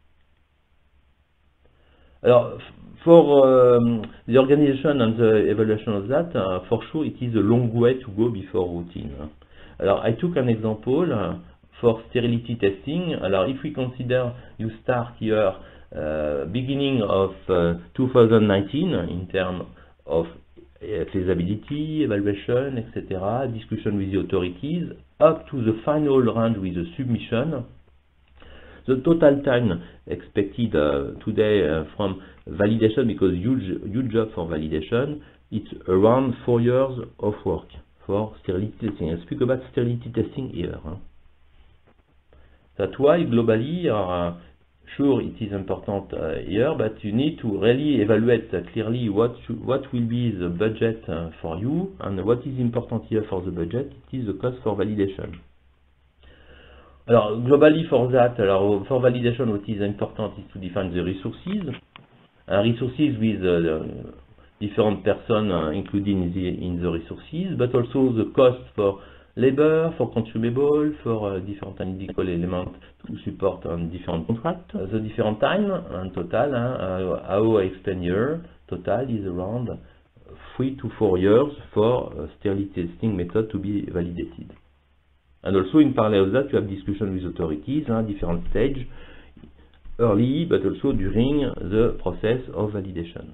Alors, for um, the organization and the evaluation of that, uh, for sure it is a long way to go before routine. Alors, I took an example uh, for sterility testing. Alors, if we consider you start here uh, beginning of uh, two thousand nineteen in terms of uh, feasibility, evaluation, et cetera, discussion with the authorities, up to the final round with the submission, the total time expected uh, today uh, from validation, because huge huge job for validation, it's around four years of work for sterility testing. I speak about sterility testing here. Huh? That's why globally, uh, sure it is important uh, here, but you need to really evaluate uh, clearly what should, what will be the budget uh, for you, and what is important here for the budget, it is the cost for validation. Alors, globally for that, alors, for validation, what is important is to define the resources. Uh, resources with uh, different persons uh, included in the, in the resources, but also the cost for labor, for consumable, for uh, different analytical elements to support on different contracts. Uh, the different time in total, uh, how I explain here, total is around three to four years for uh, sterility testing method to be validated. And also in parallel of that, you have discussion with authorities, hein, different stage, early, but also during the process of validation.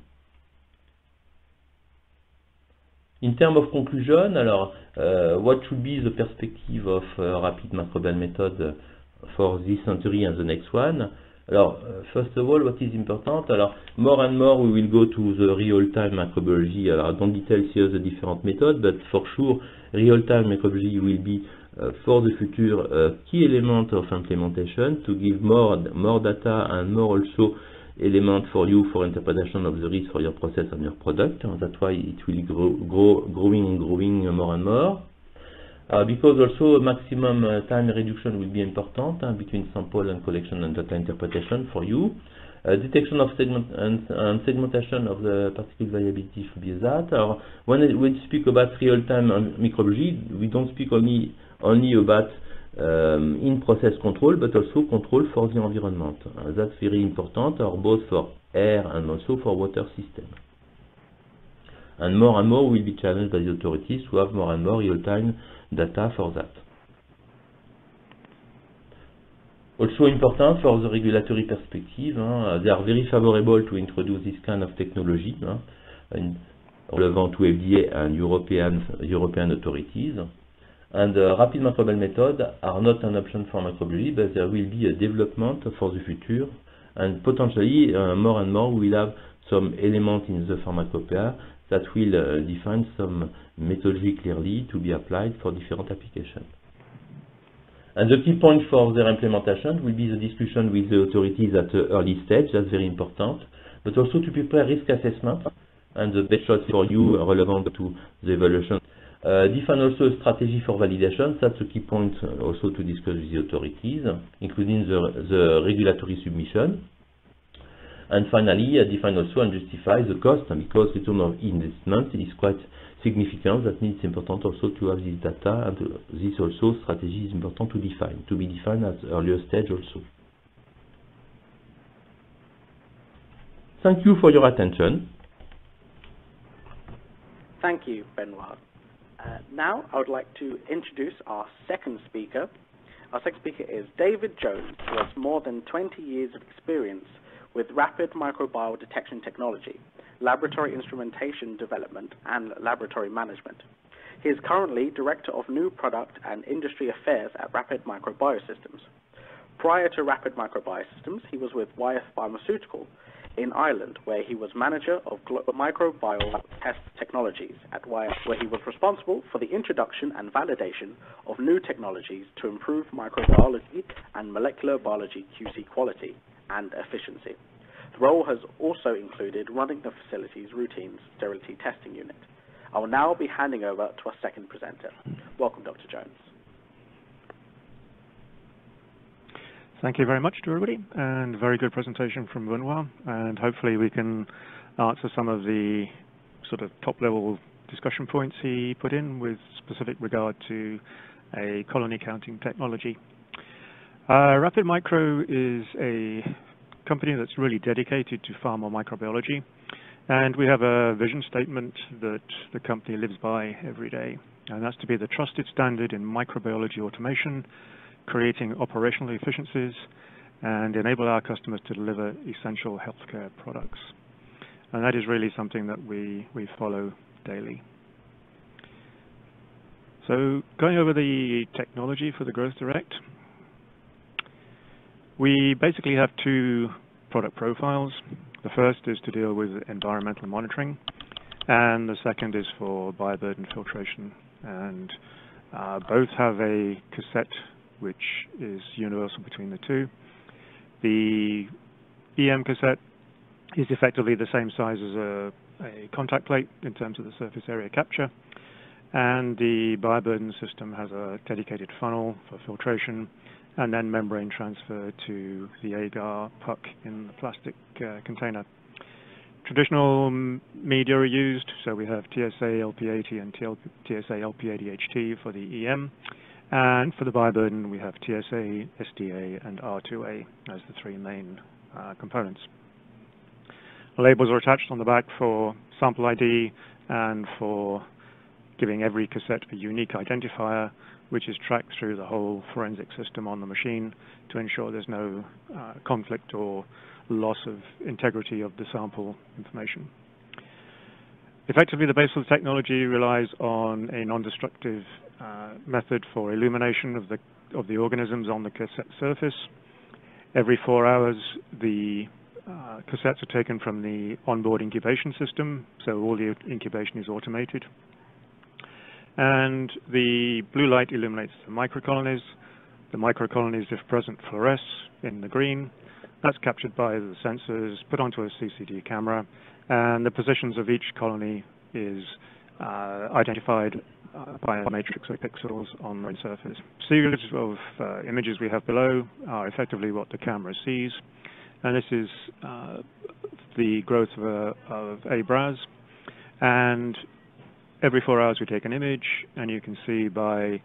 In terms of conclusion, alors, uh, what should be the perspective of uh, rapid microbial method for this century and the next one? Alors, uh, first of all, what is important? Alors, more and more we will go to the real-time microbiology. Alors, I don't detail here the different methods, but for sure, real-time microbiology will be Uh, for the future uh, key element of implementation to give more more data and more also element for you for interpretation of the risk for your process and your product, and that's why it will grow, grow growing and growing more and more. Uh, because also maximum uh, time reduction will be important uh, between sample and collection and data interpretation for you. Uh, detection of segment and, and segmentation of the particle variability should be that. Or when we speak about real-time microbiology, we don't speak only only about um, in process control, but also control for the environment. Uh, that's very important, or both for air and also for water system. And more and more will be challenged by the authorities to have more and more real-time data for that. Also important for the regulatory perspective, uh, they are very favorable to introduce this kind of technology, uh, and relevant to F D A and European, European authorities. And uh, rapid microbial methods are not an option for microbiology, but there will be a development for the future, and potentially uh, more and more we will have some elements in the pharmacopoeia that will uh, define some methodology clearly to be applied for different applications. And the key point for their implementation will be the discussion with the authorities at the early stage, that's very important, but also to prepare risk assessment and the best shot for you uh, relevant to the evaluation. Uh, define also a strategy for validation. That's a key point uh, also to discuss with the authorities, including the, the regulatory submission. And finally, uh, define also and justify the cost, and because return of investment is quite significant. That means it's important also to have this data, and uh, this also strategy is important to define, to be defined at earlier stage also. Thank you for your attention. Thank you, Benoit. Uh, now, I would like to introduce our second speaker. Our second speaker is David Jones, who has more than twenty years of experience with rapid microbial detection technology, laboratory instrumentation development, and laboratory management. He is currently Director of New Product and Industry Affairs at Rapid Microbiosystems. Prior to Rapid Microbiosystems, he was with Wyeth Pharmaceutical in Ireland, where he was manager of microbial test technologies at Wyeth, where he was responsible for the introduction and validation of new technologies to improve microbiology and molecular biology Q C quality and efficiency. The role has also included running the facility's routine sterility testing unit. I will now be handing over to our second presenter. Welcome, Doctor Jones. Thank you very much to everybody, and very good presentation from Benoit, and hopefully we can answer some of the sort of top-level discussion points he put in with specific regard to a colony counting technology. Uh, Rapid Micro is a company that's really dedicated to pharma microbiology, and we have a vision statement that the company lives by every day, and that's to be the trusted standard in microbiology automation, creating operational efficiencies, and enable our customers to deliver essential healthcare products. And that is really something that we, we follow daily. So going over the technology for the Growth Direct, we basically have two product profiles. The first is to deal with environmental monitoring, and the second is for bioburden filtration. And uh, both have a cassette which is universal between the two. The E M cassette is effectively the same size as a, a contact plate in terms of the surface area capture, and the bioburden system has a dedicated funnel for filtration and then membrane transfer to the agar puck in the plastic uh, container. Traditional media are used, so we have T S A L P eighty and T S A L P eighty H T for the E M. And for the bioburden, we have T S A, S D A, and R two A as the three main uh, components. Labels are attached on the back for sample I D and for giving every cassette a unique identifier, which is tracked through the whole forensic system on the machine to ensure there's no uh, conflict or loss of integrity of the sample information. Effectively, the base of the technology relies on a non-destructive uh, method for illumination of the of the organisms on the cassette surface. Every four hours, the uh, cassettes are taken from the onboard incubation system, so all the incubation is automated. And the blue light illuminates the microcolonies. The microcolonies, if present, fluoresce in the green. That's captured by the sensors, put onto a C C D camera, and the positions of each colony is uh, identified uh, by a matrix of pixels on the surface. Series of uh, images we have below are effectively what the camera sees, and this is uh, the growth of, a, of abras. And every four hours we take an image, and you can see by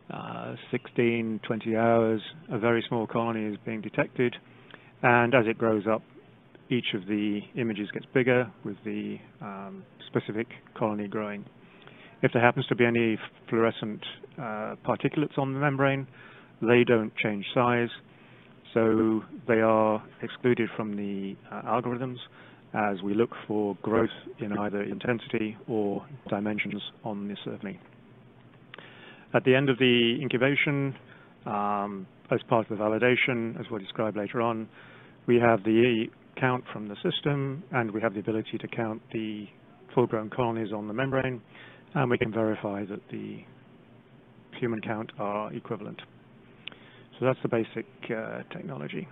uh, sixteen, twenty hours, a very small colony is being detected, and as it grows up, each of the images gets bigger with the um, specific colony growing. If there happens to be any fluorescent uh, particulates on the membrane, they don't change size, so they are excluded from the uh, algorithms as we look for growth in either intensity or dimensions on the survey. At the end of the incubation, um, as part of the validation, as we'll describe later on, we have the count from the system, and we have the ability to count the full-grown colonies on the membrane, and we can verify that the human count are equivalent. So that's the basic uh, technology.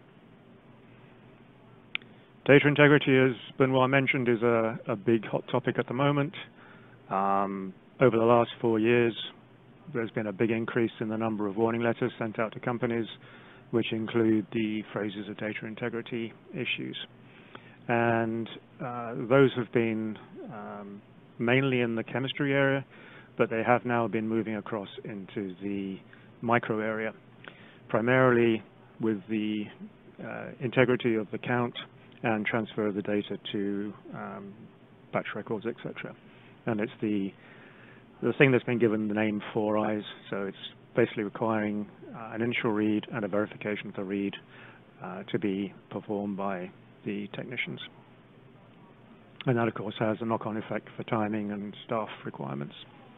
Data integrity, as Benoit mentioned, is a, a big hot topic at the moment. Um, over the last four years, there's been a big increase in the number of warning letters sent out to companies, which include the phrases of data integrity issues. And uh, those have been um, mainly in the chemistry area, but they have now been moving across into the micro area, primarily with the uh, integrity of the count and transfer of the data to um, batch records, et cetera. And it's the the thing that's been given the name four eyes, so it's basically requiring uh, an initial read and a verification of the read uh, to be performed by the technicians. And that, of course, has a knock-on effect for timing and staff requirements.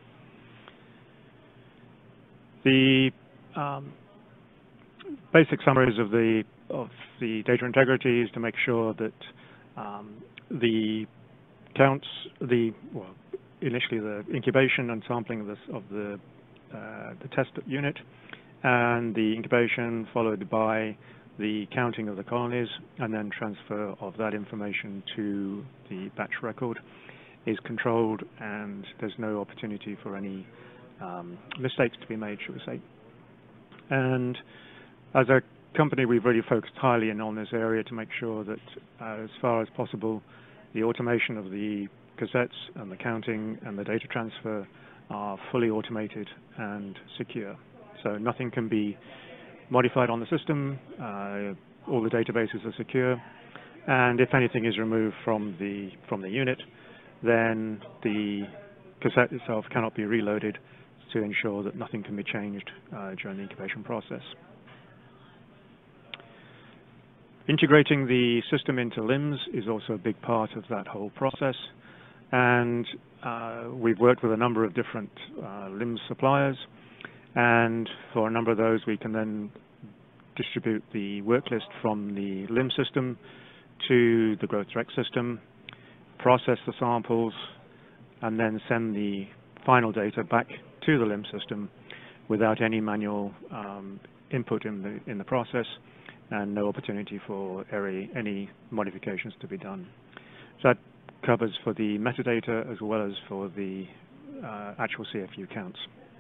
The um, basic summaries of the of the data integrity is to make sure that um, the counts, the well, initially the incubation and sampling of, this, of the uh, the test unit, and the incubation followed by the counting of the colonies, and then transfer of that information to the batch record is controlled, and there's no opportunity for any um, mistakes to be made, shall we say. And as a company, we've really focused highly in on this area to make sure that, uh, as far as possible, the automation of the cassettes and the counting and the data transfer are fully automated and secure. So nothing can be modified on the system, uh, all the databases are secure, and if anything is removed from the from the unit, then the cassette itself cannot be reloaded to ensure that nothing can be changed uh, during the incubation process. Integrating the system into LIMS is also a big part of that whole process, and uh, we've worked with a number of different uh, LIMS suppliers, and for a number of those we can then distribute the work list from the LIMS system to the Growth Direct system, process the samples, and then send the final data back to the LIMS system without any manual um, input in the in the process, and no opportunity for any, any modifications to be done. So that covers for the metadata as well as for the uh, actual C F U counts.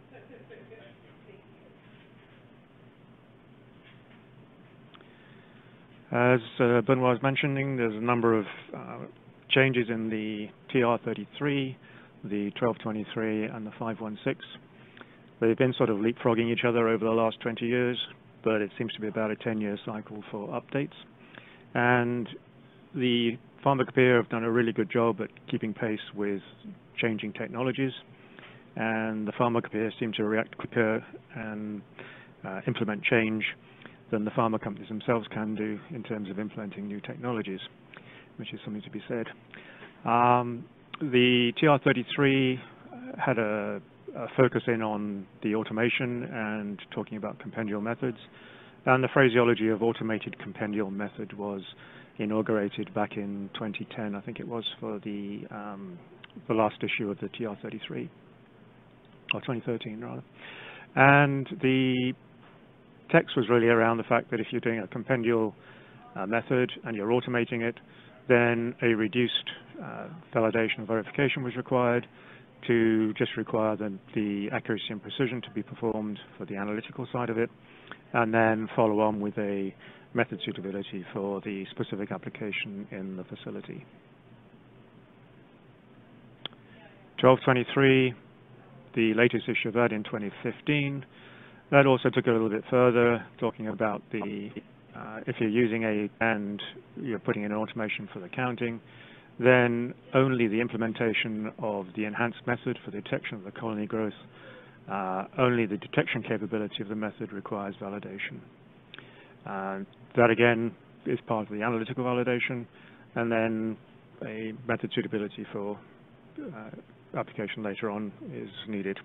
As uh, Benoit was mentioning, there's a number of uh, changes in the T R thirty-three, the twelve twenty-three, and the five one six. They've been sort of leapfrogging each other over the last twenty years, but it seems to be about a ten-year cycle for updates. And the Pharmacopoeia have done a really good job at keeping pace with changing technologies, and the Pharmacopoeia seem to react quicker and uh, implement change than the pharma companies themselves can do in terms of implementing new technologies, which is something to be said. Um, the T R thirty-three had a, a focus in on the automation and talking about compendial methods, and the phraseology of automated compendial method was inaugurated back in twenty ten, I think it was, for the um, the last issue of the T R thirty-three, or twenty thirteen rather. And the text was really around the fact that if you're doing a compendial uh, method and you're automating it, then a reduced uh, validation or verification was required to just require the, the accuracy and precision to be performed for the analytical side of it, and then follow on with a method suitability for the specific application in the facility. twelve twenty-three the latest issue of that in twenty fifteen. That also took it a little bit further, talking about the, uh, if you're using a, and you're putting in automation for the counting, then only the implementation of the enhanced method for the detection of the colony growth, uh, only the detection capability of the method requires validation. Uh, that again is part of the analytical validation, and then a method suitability for uh, application later on is needed.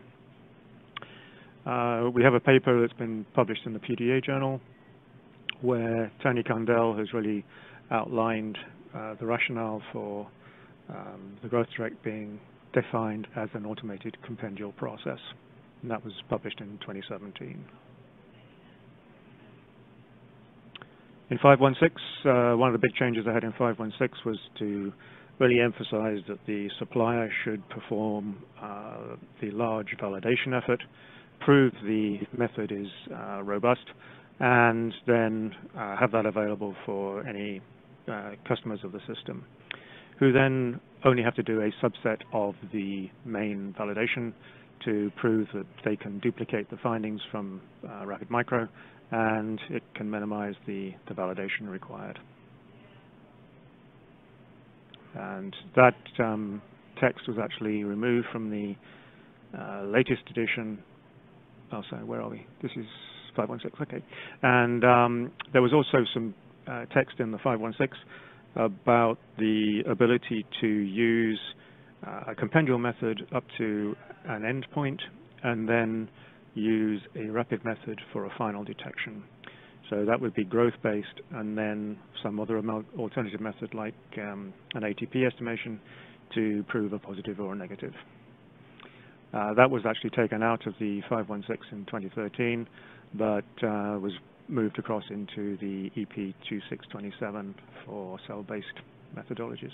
Uh, we have a paper that's been published in the P D A journal where Tony Kandel has really outlined uh, the rationale for um, the growth direct being defined as an automated compendial process. And that was published in twenty seventeen. In five one six, uh, one of the big changes I had in five one six was to really emphasize that the supplier should perform uh, the large validation effort, prove the method is uh, robust, and then uh, have that available for any uh, customers of the system, who then only have to do a subset of the main validation to prove that they can duplicate the findings from uh, Rapid Micro, and it can minimize the, the validation required. And that um, text was actually removed from the uh, latest edition. Oh, sorry, where are we? This is five one six, okay. And um, there was also some uh, text in the five one six about the ability to use uh, a compendial method up to an endpoint, and then use a rapid method for a final detection. So that would be growth-based, and then some other alternative method like um, an A T P estimation to prove a positive or a negative. Uh, that was actually taken out of the five one six in twenty thirteen, but uh, was moved across into the E P two six two seven for cell-based methodologies.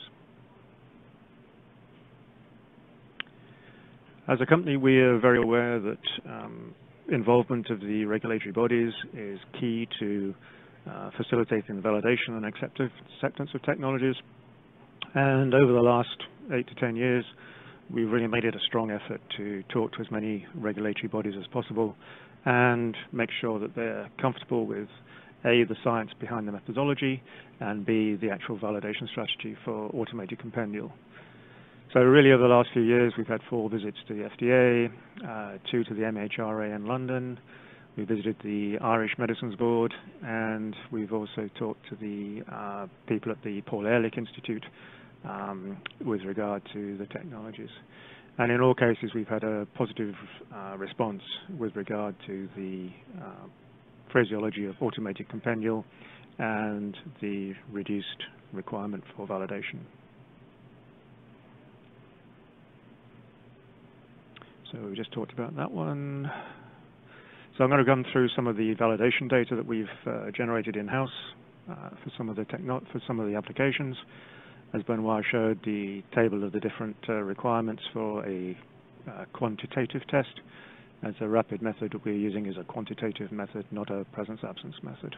As a company, we are very aware that um, involvement of the regulatory bodies is key to uh, facilitating the validation and acceptance of technologies. And over the last eight to ten years, we've really made it a strong effort to talk to as many regulatory bodies as possible and make sure that they're comfortable with A, the science behind the methodology, and B, the actual validation strategy for automated compendial. So really over the last few years, we've had four visits to the F D A, uh, two to the M H R A in London. We visited the Irish Medicines Board, and we've also talked to the uh, people at the Paul Ehrlich Institute um, with regard to the technologies. And in all cases, we've had a positive uh, response with regard to the uh, phraseology of automated compendial and the reduced requirement for validation. So we just talked about that one. So I'm going to run through some of the validation data that we've uh, generated in-house uh, for some of the techno for some of the applications. As Benoit showed, the table of the different uh, requirements for a uh, quantitative test. As a rapid method, what we're using is a quantitative method, not a presence-absence method.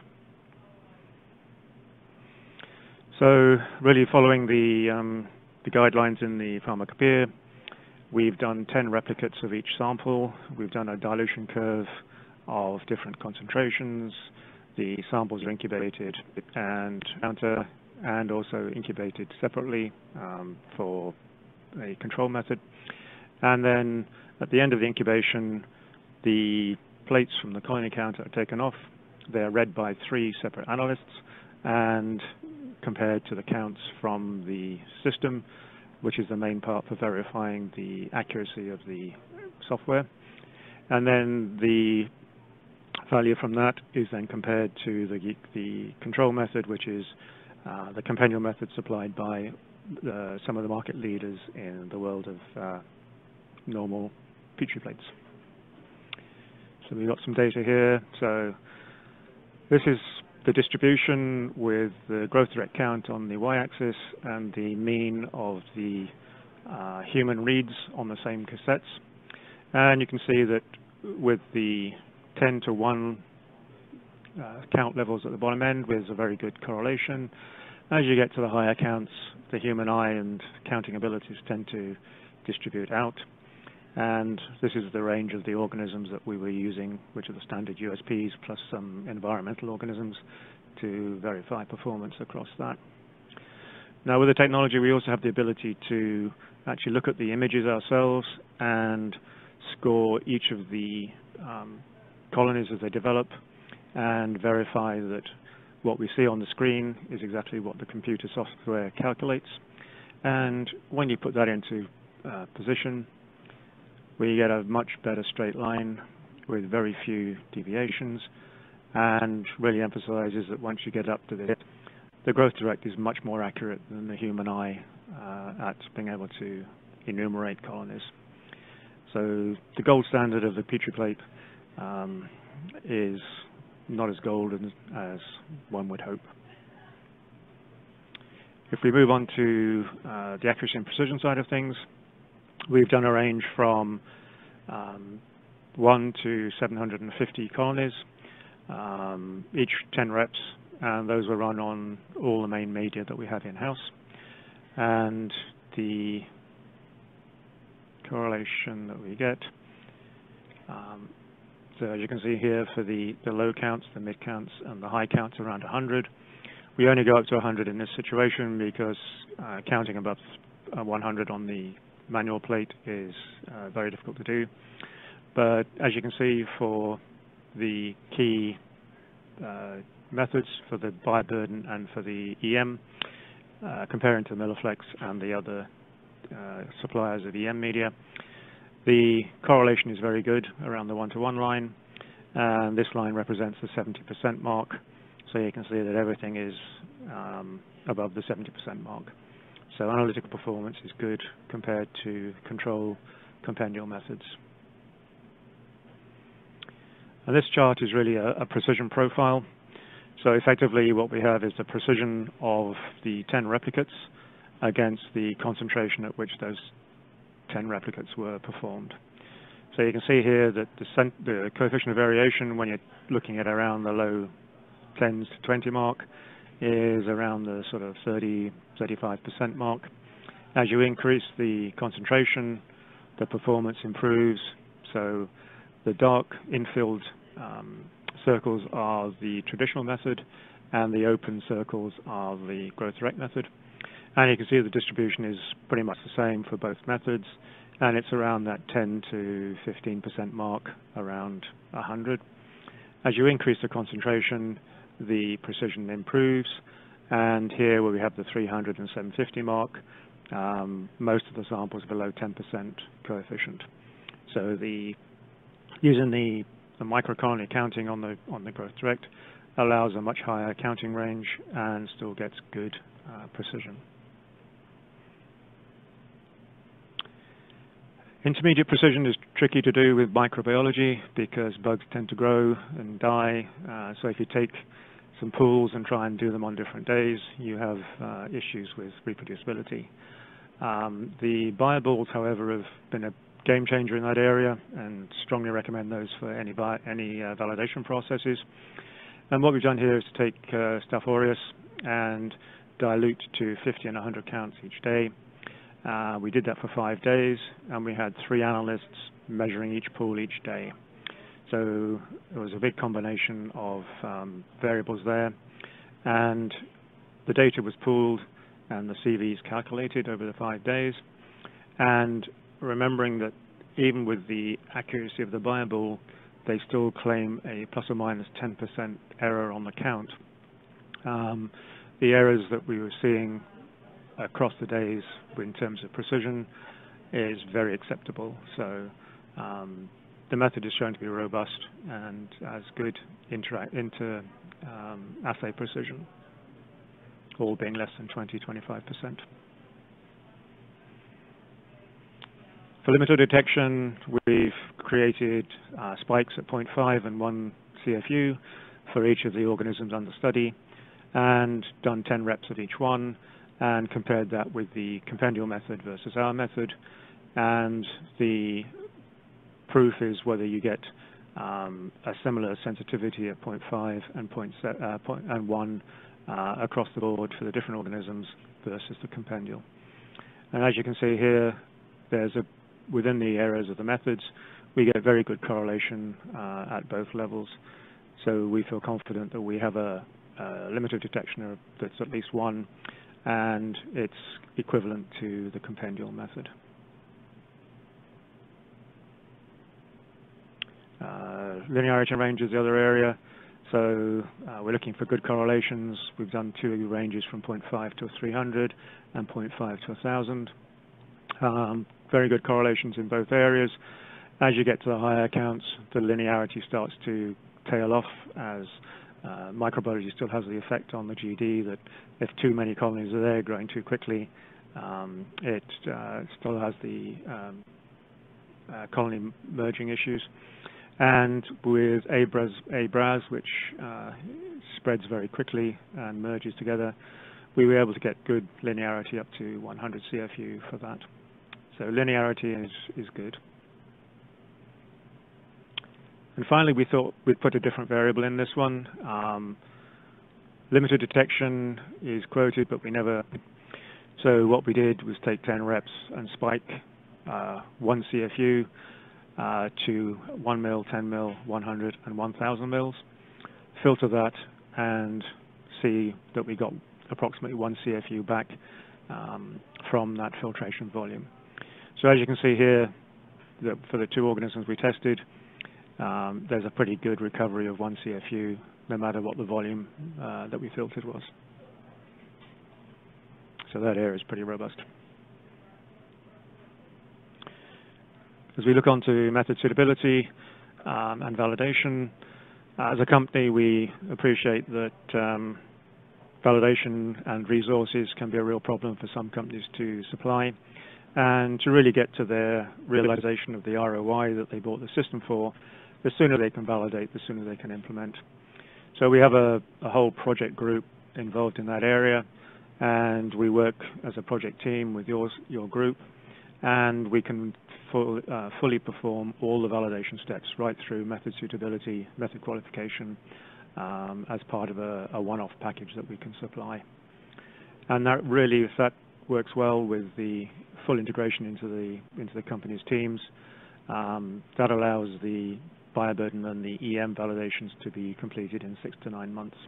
So really following the, um, the guidelines in the pharmacopoeia, we've done ten replicates of each sample. We've done a dilution curve of different concentrations. The samples are incubated and counter and also incubated separately um, for a control method. And then at the end of the incubation, the plates from the colony counter are taken off. They're read by three separate analysts and compared to the counts from the system, which is the main part for verifying the accuracy of the software. And then the value from that is then compared to the, the control method, which is uh, the compendial method supplied by uh, some of the market leaders in the world of uh, normal Petri plates. So we've got some data here. So this is the distribution with the growth direct count on the y-axis and the mean of the uh, human reads on the same cassettes. And you can see that with the ten to one uh, count levels at the bottom end, there's a very good correlation. As you get to the higher counts, the human eye and counting abilities tend to distribute out. And this is the range of the organisms that we were using, which are the standard U S Ps plus some environmental organisms, to verify performance across that. Now, with the technology, we also have the ability to actually look at the images ourselves and score each of the um, colonies as they develop and verify that what we see on the screen is exactly what the computer software calculates. And when you put that into uh, position, we get a much better straight line with very few deviations, and really emphasizes that once you get up to this, the growth direct is much more accurate than the human eye uh, at being able to enumerate colonies. So the gold standard of the Petri plate um, is not as golden as one would hope. If we move on to uh, the accuracy and precision side of things, we've done a range from um, one to seven hundred fifty colonies, um, each ten reps, and those were run on all the main media that we have in-house. And the correlation that we get, um, so as you can see here, for the, the low counts, the mid counts, and the high counts around one hundred. We only go up to one hundred in this situation because uh, counting above uh, one hundred on the manual plate is uh, very difficult to do. But as you can see, for the key uh, methods, for the bioburden and for the E M, uh, comparing to Milliflex and the other uh, suppliers of E M media, the correlation is very good around the one-to-one line, and this line represents the seventy percent mark. So you can see that everything is um, above the seventy percent mark. So analytical performance is good compared to control compendial methods. And this chart is really a, a precision profile. So effectively what we have is the precision of the ten replicates against the concentration at which those ten replicates were performed. So you can see here that the, cent the coefficient of variation when you're looking at around the low tens to twenty mark is around the sort of thirty, thirty-five percent mark. As you increase the concentration, the performance improves. So the dark infilled um, circles are the traditional method, and the open circles are the growth direct method. And you can see the distribution is pretty much the same for both methods, and it's around that ten to fifteen percent mark, around one hundred. As you increase the concentration, the precision improves, and here where we have the three hundred and seven fifty mark, um, most of the samples below ten percent coefficient. So the using the, the microcolony counting on the on the growth direct allows a much higher counting range and still gets good uh, precision. Intermediate precision is tricky to do with microbiology because bugs tend to grow and die. Uh, so if you take some pools and try and do them on different days, you have uh, issues with reproducibility. Um, the BioBalls, however, have been a game changer in that area, and strongly recommend those for any any uh, validation processes. And what we've done here is to take uh, Staph aureus and dilute to fifty and one hundred counts each day. Uh, we did that for five days, and we had three analysts measuring each pool each day. So it was a big combination of um, variables there, and the data was pooled and the C Vs calculated over the five days. And remembering that even with the accuracy of the BioBall, they still claim a plus or minus ten percent error on the count. Um, the errors that we were seeing across the days in terms of precision is very acceptable. So um, the method is shown to be robust and has good inter, inter um, assay precision, all being less than twenty to twenty-five percent. For limiter detection, we've created uh, spikes at zero point five and one C F U for each of the organisms under study, and done ten reps of each one, and compared that with the compendial method versus our method. And the proof is whether you get um, a similar sensitivity at zero point five and, uh, point, and one uh, across the board for the different organisms versus the compendial. And as you can see here, there's a within the areas of the methods, we get very good correlation uh, at both levels. So we feel confident that we have a, a limit of detection that's at least one, and it's equivalent to the compendial method. Uh, linearity range is the other area. So uh, we're looking for good correlations. We've done two ranges from zero point five to three hundred and zero point five to one thousand. Um, very good correlations in both areas. As you get to the higher counts, the linearity starts to tail off as uh, microbiology still has the effect on the G D that if too many colonies are there growing too quickly, um, it uh, still has the um, uh, colony merging issues. And with A B R A S, A B R A S, which uh, spreads very quickly and merges together, we were able to get good linearity up to one hundred C F U for that. So linearity is, is good. And finally, we thought we'd put a different variable in this one. Um, limited detection is quoted, but we never. So what we did was take ten reps and spike uh, one C F U uh, to one mil, ten mil, one hundred, and one thousand mils. Filter that and see that we got approximately one C F U back um, from that filtration volume. So as you can see here, that for the two organisms we tested, um, there's a pretty good recovery of one C F U, no matter what the volume uh, that we filtered was. So that area is pretty robust. As we look on to method suitability um, and validation, uh, as a company, we appreciate that um, validation and resources can be a real problem for some companies to supply. And to really get to their realization of the R O I that they bought the system for, the sooner they can validate, the sooner they can implement. So we have a, a whole project group involved in that area, and we work as a project team with yours, your group, and we can full, uh, fully perform all the validation steps right through method suitability, method qualification, um, as part of a, a one-off package that we can supply. And that really, if that works well with the full integration into the into the company's teams, um, that allows the bioburden and the E M validations to be completed in six to nine months.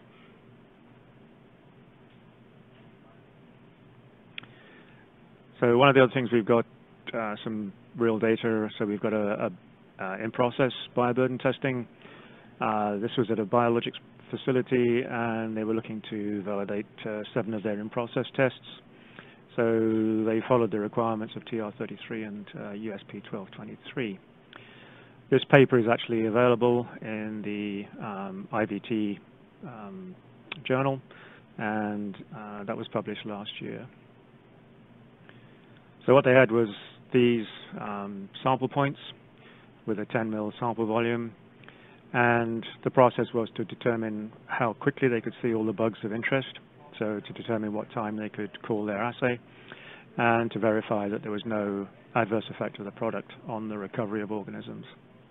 So one of the other things, we've got uh, some real data. So we've got a, a uh, in-process bioburden testing. Uh, this was at a biologics facility, and they were looking to validate uh, seven of their in-process tests. So they followed the requirements of T R thirty-three and uh, U S P twelve twenty-three. This paper is actually available in the um, I V T um, journal, and uh, that was published last year. So what they had was these um, sample points with a ten mil sample volume, and the process was to determine how quickly they could see all the bugs of interest, so to determine what time they could call their assay, and to verify that there was no adverse effect of the product on the recovery of organisms.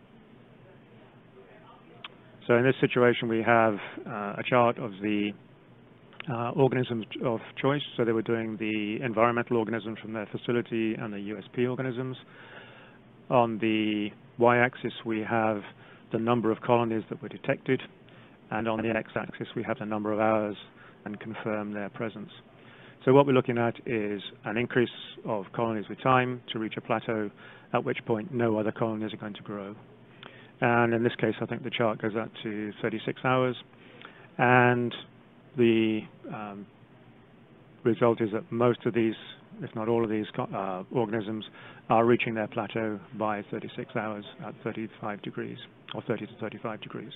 So in this situation, we have uh, a chart of the uh, organisms of choice. So they were doing the environmental organisms from their facility and the U S P organisms. On the y-axis, we have the number of colonies that were detected, and on the x-axis, we have the number of hours and confirm their presence. So what we're looking at is an increase of colonies with time to reach a plateau, at which point no other colonies are going to grow. And in this case, I think the chart goes out to thirty-six hours. And the um, result is that most of these, if not all of these uh, organisms, are reaching their plateau by thirty-six hours at thirty-five degrees, or thirty to thirty-five degrees.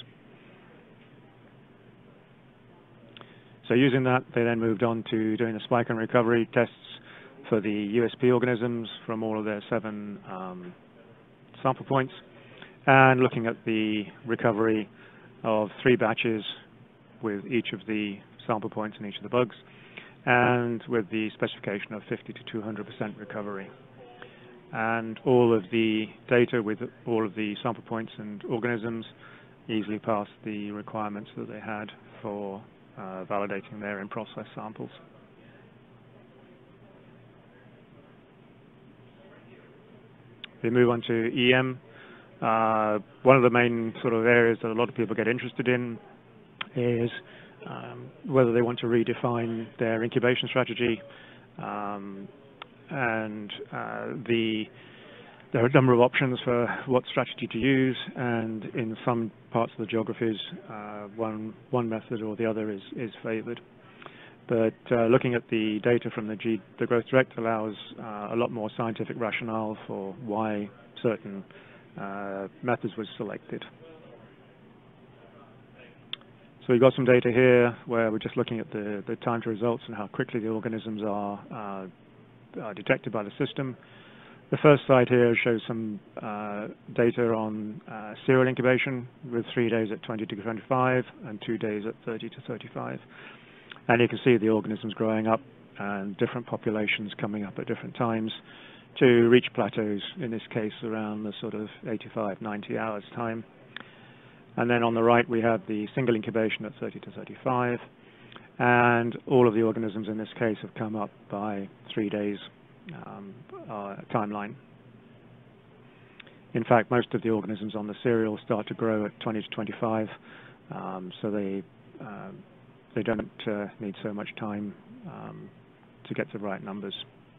So using that, they then moved on to doing the spike and recovery tests for the U S P organisms from all of their seven um, sample points, and looking at the recovery of three batches with each of the sample points and each of the bugs, and with the specification of fifty to two hundred percent recovery. And all of the data with all of the sample points and organisms easily passed the requirements that they had for uh, validating their in-process samples. we move on to E M. Uh, one of the main sort of areas that a lot of people get interested in is um, whether they want to redefine their incubation strategy, um, and uh, the there are a number of options for what strategy to use, and in some parts of the geographies, uh, one one method or the other is is favored. But uh, looking at the data from the, G, the Growth Direct allows uh, a lot more scientific rationale for why certain uh, methods were selected. So we've got some data here where we're just looking at the, the time to results and how quickly the organisms are, uh, are detected by the system. The first slide here shows some uh, data on uh, serial incubation with three days at twenty to twenty-five and two days at thirty to thirty-five. And you can see the organisms growing up and different populations coming up at different times to reach plateaus, in this case around the sort of eighty-five, ninety hours time. And then on the right we have the single incubation at thirty to thirty-five, and all of the organisms in this case have come up by three days um, uh, timeline. In fact, most of the organisms on the serial start to grow at twenty to twenty-five, um, so they uh, they don't uh, need so much time um, to get the right numbers.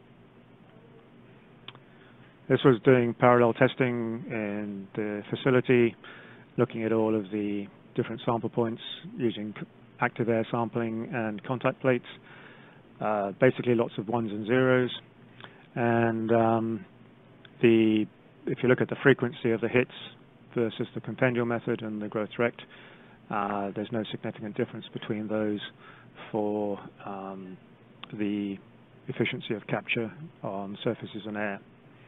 This was doing parallel testing in the facility, looking at all of the different sample points using active air sampling and contact plates, uh, basically lots of ones and zeros. And um, the, if you look at the frequency of the hits versus the compendial method and the Growth Direct, uh, there's no significant difference between those for um, the efficiency of capture on surfaces and air.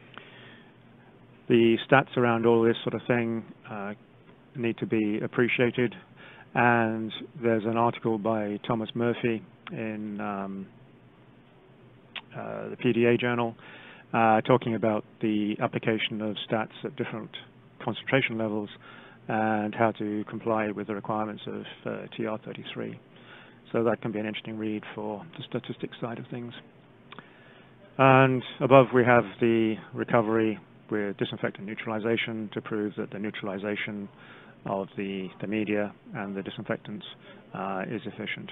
The stats around all this sort of thing uh, need to be appreciated, and there's an article by Thomas Murphy in um, uh, the P D A journal uh, talking about the application of stats at different concentration levels and how to comply with the requirements of uh, T R thirty-three. So that can be an interesting read for the statistics side of things. And above we have the recovery with disinfectant neutralization to prove that the neutralization of the, the media and the disinfectants uh, is efficient.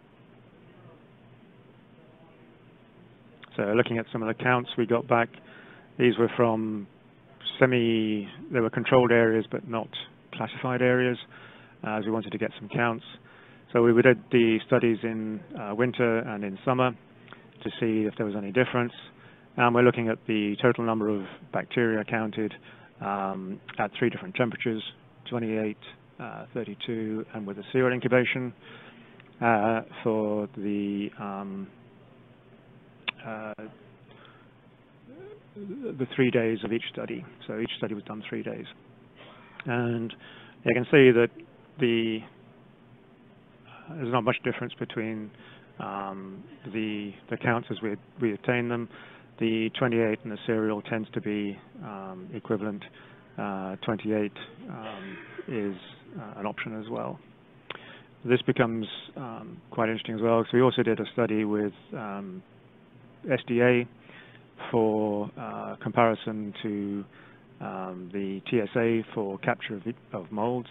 So looking at some of the counts we got back, these were from semi, they were controlled areas but not classified areas, uh, as we wanted to get some counts. So we did the studies in uh, winter and in summer to see if there was any difference. And we're looking at the total number of bacteria counted um, at three different temperatures, twenty-eight, uh, thirty-two, and with a serial incubation uh, for the um, uh, the three days of each study. So each study was done three days. And you can see that the uh, there's not much difference between um, the the counts as we we obtain them. The twenty-eight and the serial tends to be um, equivalent. Uh, twenty-eight um, is uh, an option as well. This becomes um, quite interesting as well. So we also did a study with um, S D A for uh, comparison to um, the T S A for capture of, of molds.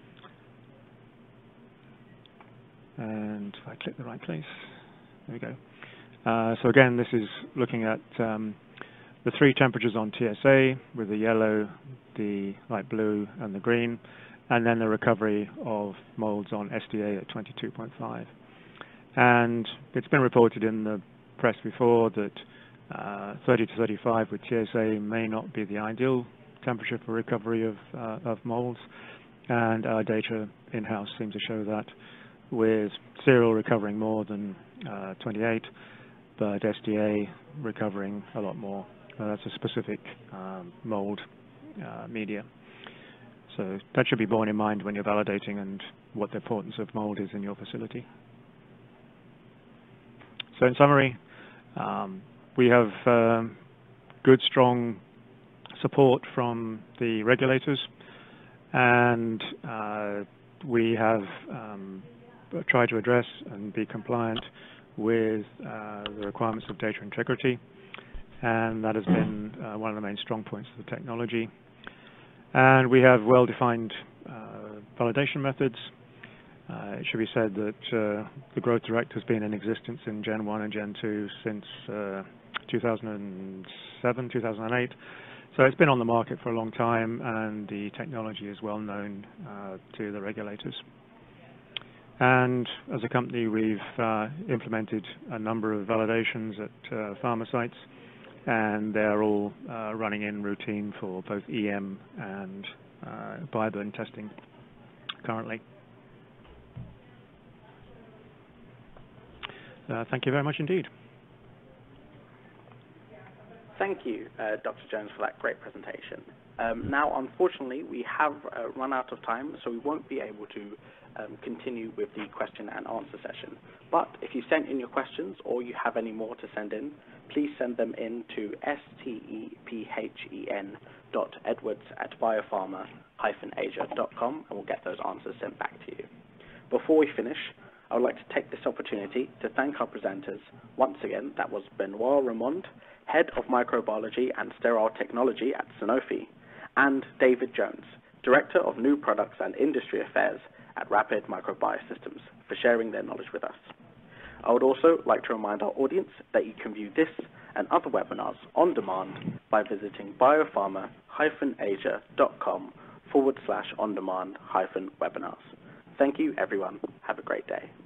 And if I click the right place, there we go. Uh, so again, this is looking at um, the three temperatures on T S A with the yellow, the light blue, and the green, and then the recovery of molds on S D A at twenty-two point five. And it's been reported in the press before that uh, thirty to thirty-five with T S A may not be the ideal temperature for recovery of, uh, of molds, and our data in-house seem to show that, with serial recovering more than uh, twenty-eight, but S D A recovering a lot more. Uh, that's a specific um, mold uh, media. So that should be borne in mind when you're validating and what the importance of mold is in your facility. So in summary, um, we have um, good, strong support from the regulators, and uh, we have um, tried to address and be compliant with uh, the requirements of data integrity. and that has been uh, one of the main strong points of the technology. And we have well-defined uh, validation methods. Uh, it should be said that uh, the Growth Direct has been in existence in Gen one and Gen two since uh, two thousand seven, two thousand eight. So it's been on the market for a long time, and the technology is well known uh, to the regulators. And as a company, we've uh, implemented a number of validations at uh, pharma sites, and they're all uh, running in routine for both E M and uh, bioburden testing currently. Uh, thank you very much indeed. Thank you, uh, Doctor Jones, for that great presentation. Um, now, unfortunately, we have uh, run out of time, so we won't be able to um, continue with the question and answer session. But if you sent in your questions or you have any more to send in, please send them in to stephen dot edwards at biopharma dash asia dot com, and we'll get those answers sent back to you. Before we finish, I would like to take this opportunity to thank our presenters. Once again, that was Benoit Ramond, Head of Microbiology and Sterile Technology at Sanofi, and David Jones, Director of New Products and Industry Affairs at Rapid Micro Biosystems, for sharing their knowledge with us. I would also like to remind our audience that you can view this and other webinars on demand by visiting biopharma dash asia dot com forward slash on demand hyphen webinars. Thank you, everyone. Have a great day.